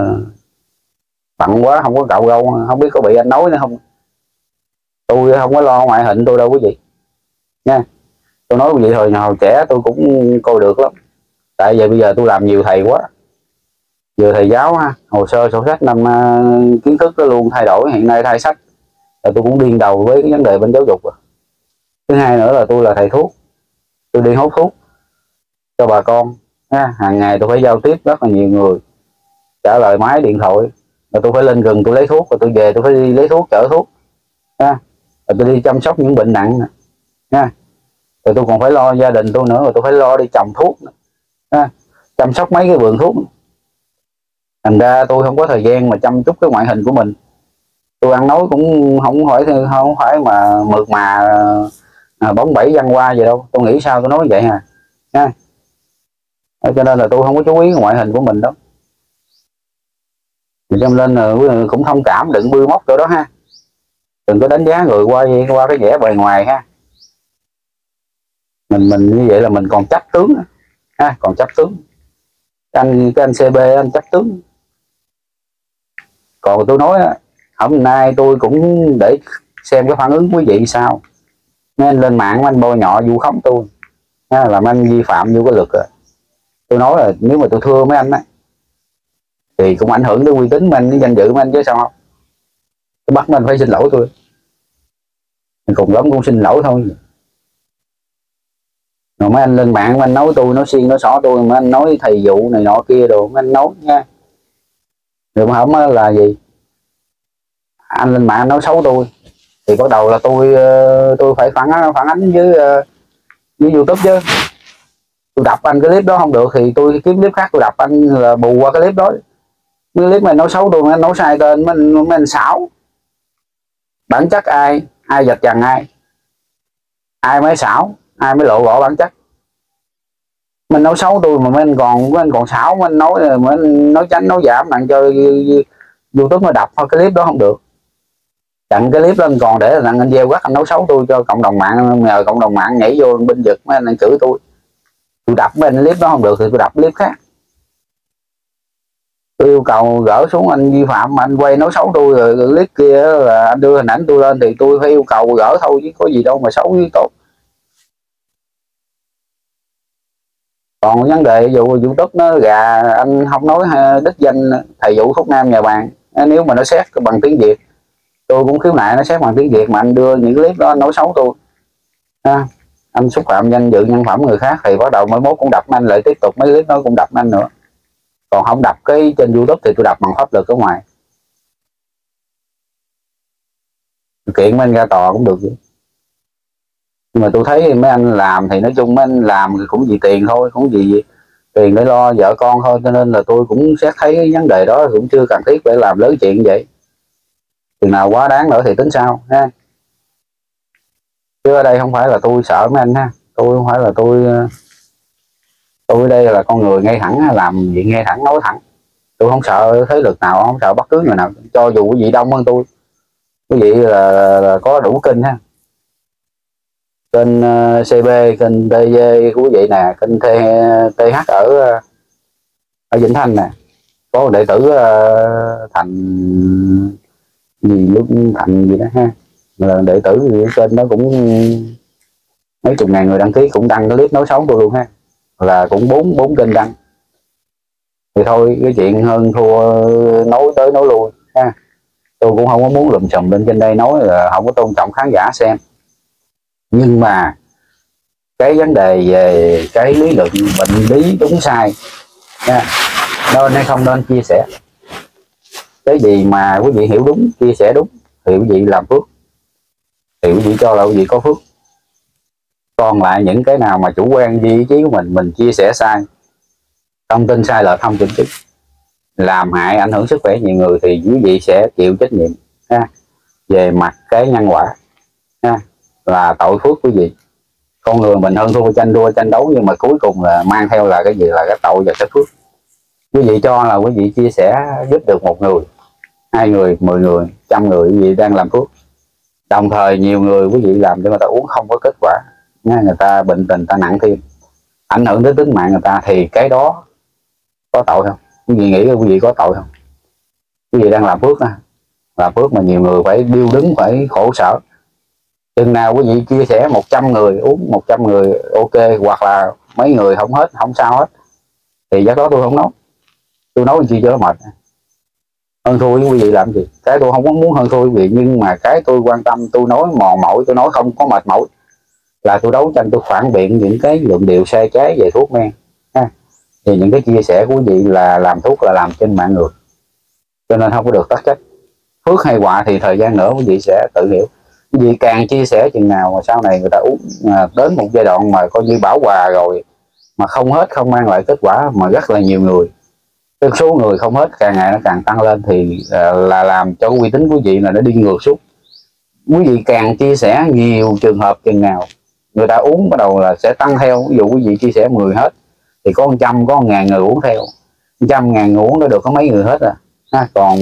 bận quá không có cạo râu, không biết có bị anh nói nữa không. Tôi không có lo ngoại hình tôi đâu quý vị nha. Tôi nói quý vị hồi nào trẻ tôi cũng coi được lắm, tại vì bây giờ tôi làm nhiều thầy quá, vừa thầy giáo ha, hồ sơ sổ sách năm uh, kiến thức nó luôn thay đổi, hiện nay thay sách là tôi cũng điên đầu với cái vấn đề bên giáo dục. Thứ hai nữa là tôi là thầy thuốc, tôi đi hút thuốc cho bà con ha. Hàng ngày tôi phải giao tiếp rất là nhiều người, trả lời máy điện thoại, rồi tôi phải lên rừng tôi lấy thuốc, rồi tôi về tôi phải đi lấy thuốc chở thuốc ha. Rồi tôi đi chăm sóc những bệnh nặng nha, rồi tôi còn phải lo gia đình tôi nữa, rồi tôi phải lo đi trồng thuốc nữa ha, chăm sóc mấy cái vườn thuốc. Thành ra tôi không có thời gian mà chăm chút cái ngoại hình của mình. Tôi ăn nói cũng không phải không phải mà mượt mà à, bóng bẩy văn qua vậy đâu. Tôi nghĩ sao tôi nói vậy à nha. Cho nên là tôi không có chú ý cái ngoại hình của mình đâu. Cho nên là cũng thông cảm, đừng bươi móc chỗ đó ha, đừng có đánh giá người qua qua cái vẻ bề ngoài ha. Mình mình như vậy là mình còn chấp tướng ha, còn chấp tướng. Anh cái anh xê bê anh chấp tướng. Còn tôi nói hôm nay tôi cũng để xem cái phản ứng quý vị sao. Mấy anh lên mạng anh bôi nhọ vu khống tôi ha, làm anh vi phạm vô cái luật rồi. Tôi nói là nếu mà tôi thưa mấy anh á thì cũng ảnh hưởng đến uy tín mình, cái danh dự của anh chứ sao không. Tôi bắt mình phải xin lỗi tôi, mình cùng lắm cũng xin lỗi thôi. Rồi mấy anh lên mạng mấy anh nói tôi, nói xiên nói xỏ tôi, mấy anh nói thầy vụ này nọ kia đồ, mấy anh nói nha. Rồi mà không là gì, anh lên mạng nói xấu tôi thì bắt đầu là tôi tôi phải phản ánh phản ánh với với YouTube chứ. Tôi đập anh cái clip đó không được thì tôi kiếm clip khác tôi đập anh là bù qua cái clip đó. Cái clip này nói xấu tôi, mấy anh nói sai tên, mấy anh, mấy anh xảo. Bản chất ai ai vạch trần ai, ai mới xảo, ai mới lộ rõ bản chất. Mình nói xấu tôi mà mấy anh còn mấy anh còn xảo, mấy anh nói mấy anh nói tránh nói giảm bạn cho YouTube nó đập thôi cái clip đó không được. Chặn cái clip lên còn để là anh gieo quắc anh nói xấu tôi cho cộng đồng mạng, nhờ cộng đồng mạng nhảy vô binh vực mấy anh chửi tôi. Tôi đập mấy anh clip đó không được thì tôi đập clip khác. Tôi yêu cầu gỡ xuống anh vi phạm mà anh quay nói xấu tôi, rồi clip kia là anh đưa hình ảnh tôi lên thì tôi phải yêu cầu gỡ thôi chứ có gì đâu mà xấu với tốt. Còn vấn đề vụ YouTube nó gà anh không nói đích danh thầy Vũ Thuốc Nam nhà bàn, nếu mà nó xét bằng tiếng Việt tôi cũng khiếu nại nó xét bằng tiếng Việt, mà anh đưa những clip đó anh nói xấu tôi ha, anh xúc phạm danh dự nhân phẩm người khác thì bắt đầu mới mốt cũng đập anh, lại tiếp tục mấy clip đó cũng đập anh nữa. Còn không đập cái trên YouTube thì tôi đập bằng pháp luật ở ngoài, kiện mấy anh ra tòa cũng được. Nhưng mà tôi thấy mấy anh làm thì nói chung mấy anh làm thì cũng vì tiền thôi, cũng vì tiền để lo vợ con thôi, cho nên là tôi cũng xét thấy cái vấn đề đó cũng chưa cần thiết phải làm lớn chuyện vậy. Chừng nào quá đáng nữa thì tính sao ha. Chứ ở đây không phải là tôi sợ mấy anh ha, tôi không phải là tôi tôi ở đây là con người ngay thẳng, làm gì ngay thẳng nói thẳng. Tôi không sợ thế lực nào, không sợ bất cứ người nào, cho dù quý vị đông hơn tôi, quý vị là, là, là có đủ kênh ha. Kênh uh, xê bê, kênh tê vê của quý vị nè, kênh tê hát ở ở Vĩnh Thanh nè, có một đệ tử uh, Thành gì lúc Thành gì đó ha, là đệ tử thì kênh đó cũng mấy chục ngàn người đăng ký, cũng đăng clip nói xấu tôi luôn ha, là cũng bốn bốn kênh đăng. Thì thôi cái chuyện hơn thua nói tới nói lui ha, tôi cũng không có muốn lùm xùm lên trên đây nói là không có tôn trọng khán giả xem. Nhưng mà cái vấn đề về cái lý luận bệnh lý đúng sai nha, nên hay không nên chia sẻ. Cái gì mà quý vị hiểu đúng, chia sẻ đúng thì quý vị làm phước, thì quý vị cho là quý vị có phước. Còn lại những cái nào mà chủ quan vì ý chí của mình mình chia sẻ sai, thông tin sai lệch không kiểm chứng, làm hại ảnh hưởng sức khỏe nhiều người thì quý vị sẽ chịu trách nhiệm ha, về mặt cái nhân quả ha, là tội phước quý vị. Con người mình hơn thua tranh đua tranh đấu, nhưng mà cuối cùng là mang theo là cái gì, là cái tội và cái phước. Quý vị cho là quý vị chia sẻ giúp được một người, hai người, mười người, trăm người, quý vị đang làm phước. Đồng thời nhiều người quý vị làm cho người ta uống không có kết quả, người ta bệnh tình, ta nặng thêm, ảnh hưởng đến tính mạng người ta, thì cái đó có tội không? Quý vị nghĩ quý vị có tội không? Quý vị đang làm phước á, làm phước mà nhiều người phải điêu đứng, phải khổ sở. Chừng nào quý vị chia sẻ một trăm người uống, một trăm người ok, hoặc là mấy người không hết, không sao hết, thì giá đó tôi không nói. Tôi nói chi cho nó mệt. Hơn thua với quý vị làm gì? Cái tôi không có muốn hơn thua quý vị, nhưng mà cái tôi quan tâm, tôi nói mòn mỏi, tôi nói không có mệt mỏi, là tôi đấu tranh, tôi phản biện những cái luận điệu sai trái về thuốc men ha. Thì những cái chia sẻ của quý vị là làm thuốc, là làm trên mạng người, cho nên không có được tác trách. Phước hay họa thì thời gian nữa quý vị sẽ tự hiểu. Quý vị càng chia sẻ chừng nào mà sau này người ta uống à, đến một giai đoạn mà coi như bảo hòa rồi mà không hết, không mang lại kết quả, mà rất là nhiều người, cái số người không hết càng ngày nó càng tăng lên, thì à, là làm cho uy tín của quý vị là nó đi ngược xuống. Quý vị càng chia sẻ nhiều trường hợp chừng nào người ta uống bắt đầu là sẽ tăng theo. Ví dụ quý vị chia sẻ mười hết thì có một trăm, có một ngàn người uống theo, trăm ngàn người uống nó được có mấy người hết à ha. còn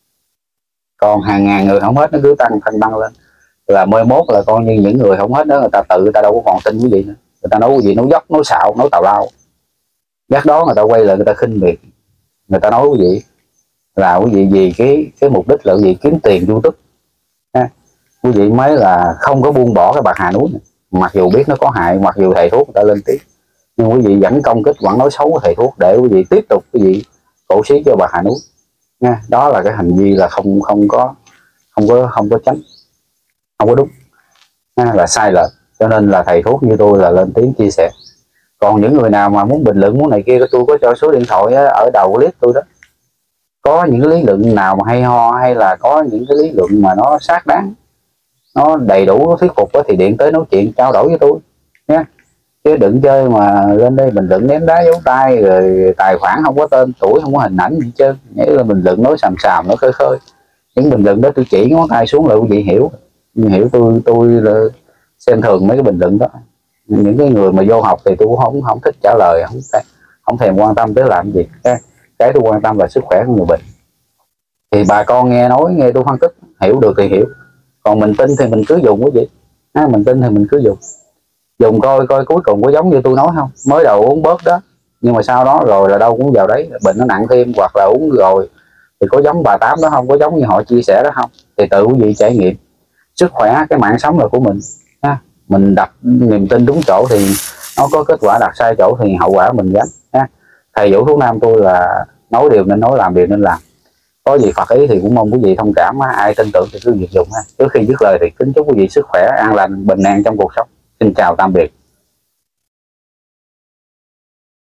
còn hàng ngàn người không hết, nó cứ tăng tăng tăng lên, là mới mốt là coi như những người không hết đó, người ta tự người ta đâu có còn tin quý vị nữa. Người ta nói quý vị nói dốc, nói xạo, nói tào lao, giác đó người ta quay lại người ta khinh miệt, người ta nói quý vị là quý vị vì cái cái mục đích là quý vị kiếm tiền YouTube ha. Quý vị mới là không có buông bỏ cái bạc hà núi này. Mặc dù biết nó có hại, mặc dù thầy thuốc người ta lên tiếng, nhưng quý vị vẫn công kích, vẫn nói xấu thầy thuốc để quý vị tiếp tục quý vị cổ xí cho bạc hà núi nha. Đó là cái hành vi là không không có không có không có tránh, không có đúng ha, là sai lệch. Cho nên là thầy thuốc như tôi là lên tiếng chia sẻ. Còn những người nào mà muốn bình luận muốn này kia, tôi có cho số điện thoại ở đầu clip tôi đó. Có những cái lý luận nào mà hay ho, hay là có những cái lý luận mà nó xác đáng, nó đầy đủ thuyết phục đó, thì điện tới nói chuyện trao đổi với tôi nhé. Chứ đừng chơi mà lên đây bình luận ném đá dấu tay, rồi tài khoản không có tên tuổi, không có hình ảnh gì trơn, nghĩa là bình luận nói xàm xàm, nói khơi khơi. Những bình luận đó tôi chỉ ngón tay xuống là quý vị hiểu, hiểu tôi tôi là xem thường mấy cái bình luận đó. Những cái người mà vô học thì tôi cũng không không thích trả lời, không không thèm quan tâm tới làm gì. Cái, cái tôi quan tâm là sức khỏe của người bệnh. Thì bà con nghe nói, nghe tôi phân tích, hiểu được thì hiểu, còn mình tin thì mình cứ dùng quý vị à, mình tin thì mình cứ dùng dùng coi coi cuối cùng có giống như tôi nói không. Mới đầu uống bớt đó, nhưng mà sau đó rồi là đâu cũng vào đấy, bệnh nó nặng thêm, hoặc là uống rồi thì có giống bà Tám đó không, có giống như họ chia sẻ đó không, thì tự quý vị trải nghiệm. Sức khỏe, cái mạng sống là của mình ha. Mình đặt niềm tin đúng chỗ thì nó có kết quả, đặt sai chỗ thì hậu quả mình gánh ha. Thầy Vũ Thuốc Nam tôi là nói điều nên nói, làm điều nên làm. Có gì phật ý thì cũng mong quý vị thông cảm, ai tin tưởng thì cứ việc dùng ha. Trước khi dứt lời thì kính chúc quý vị sức khỏe, an lành, bình an trong cuộc sống. Xin chào tạm biệt.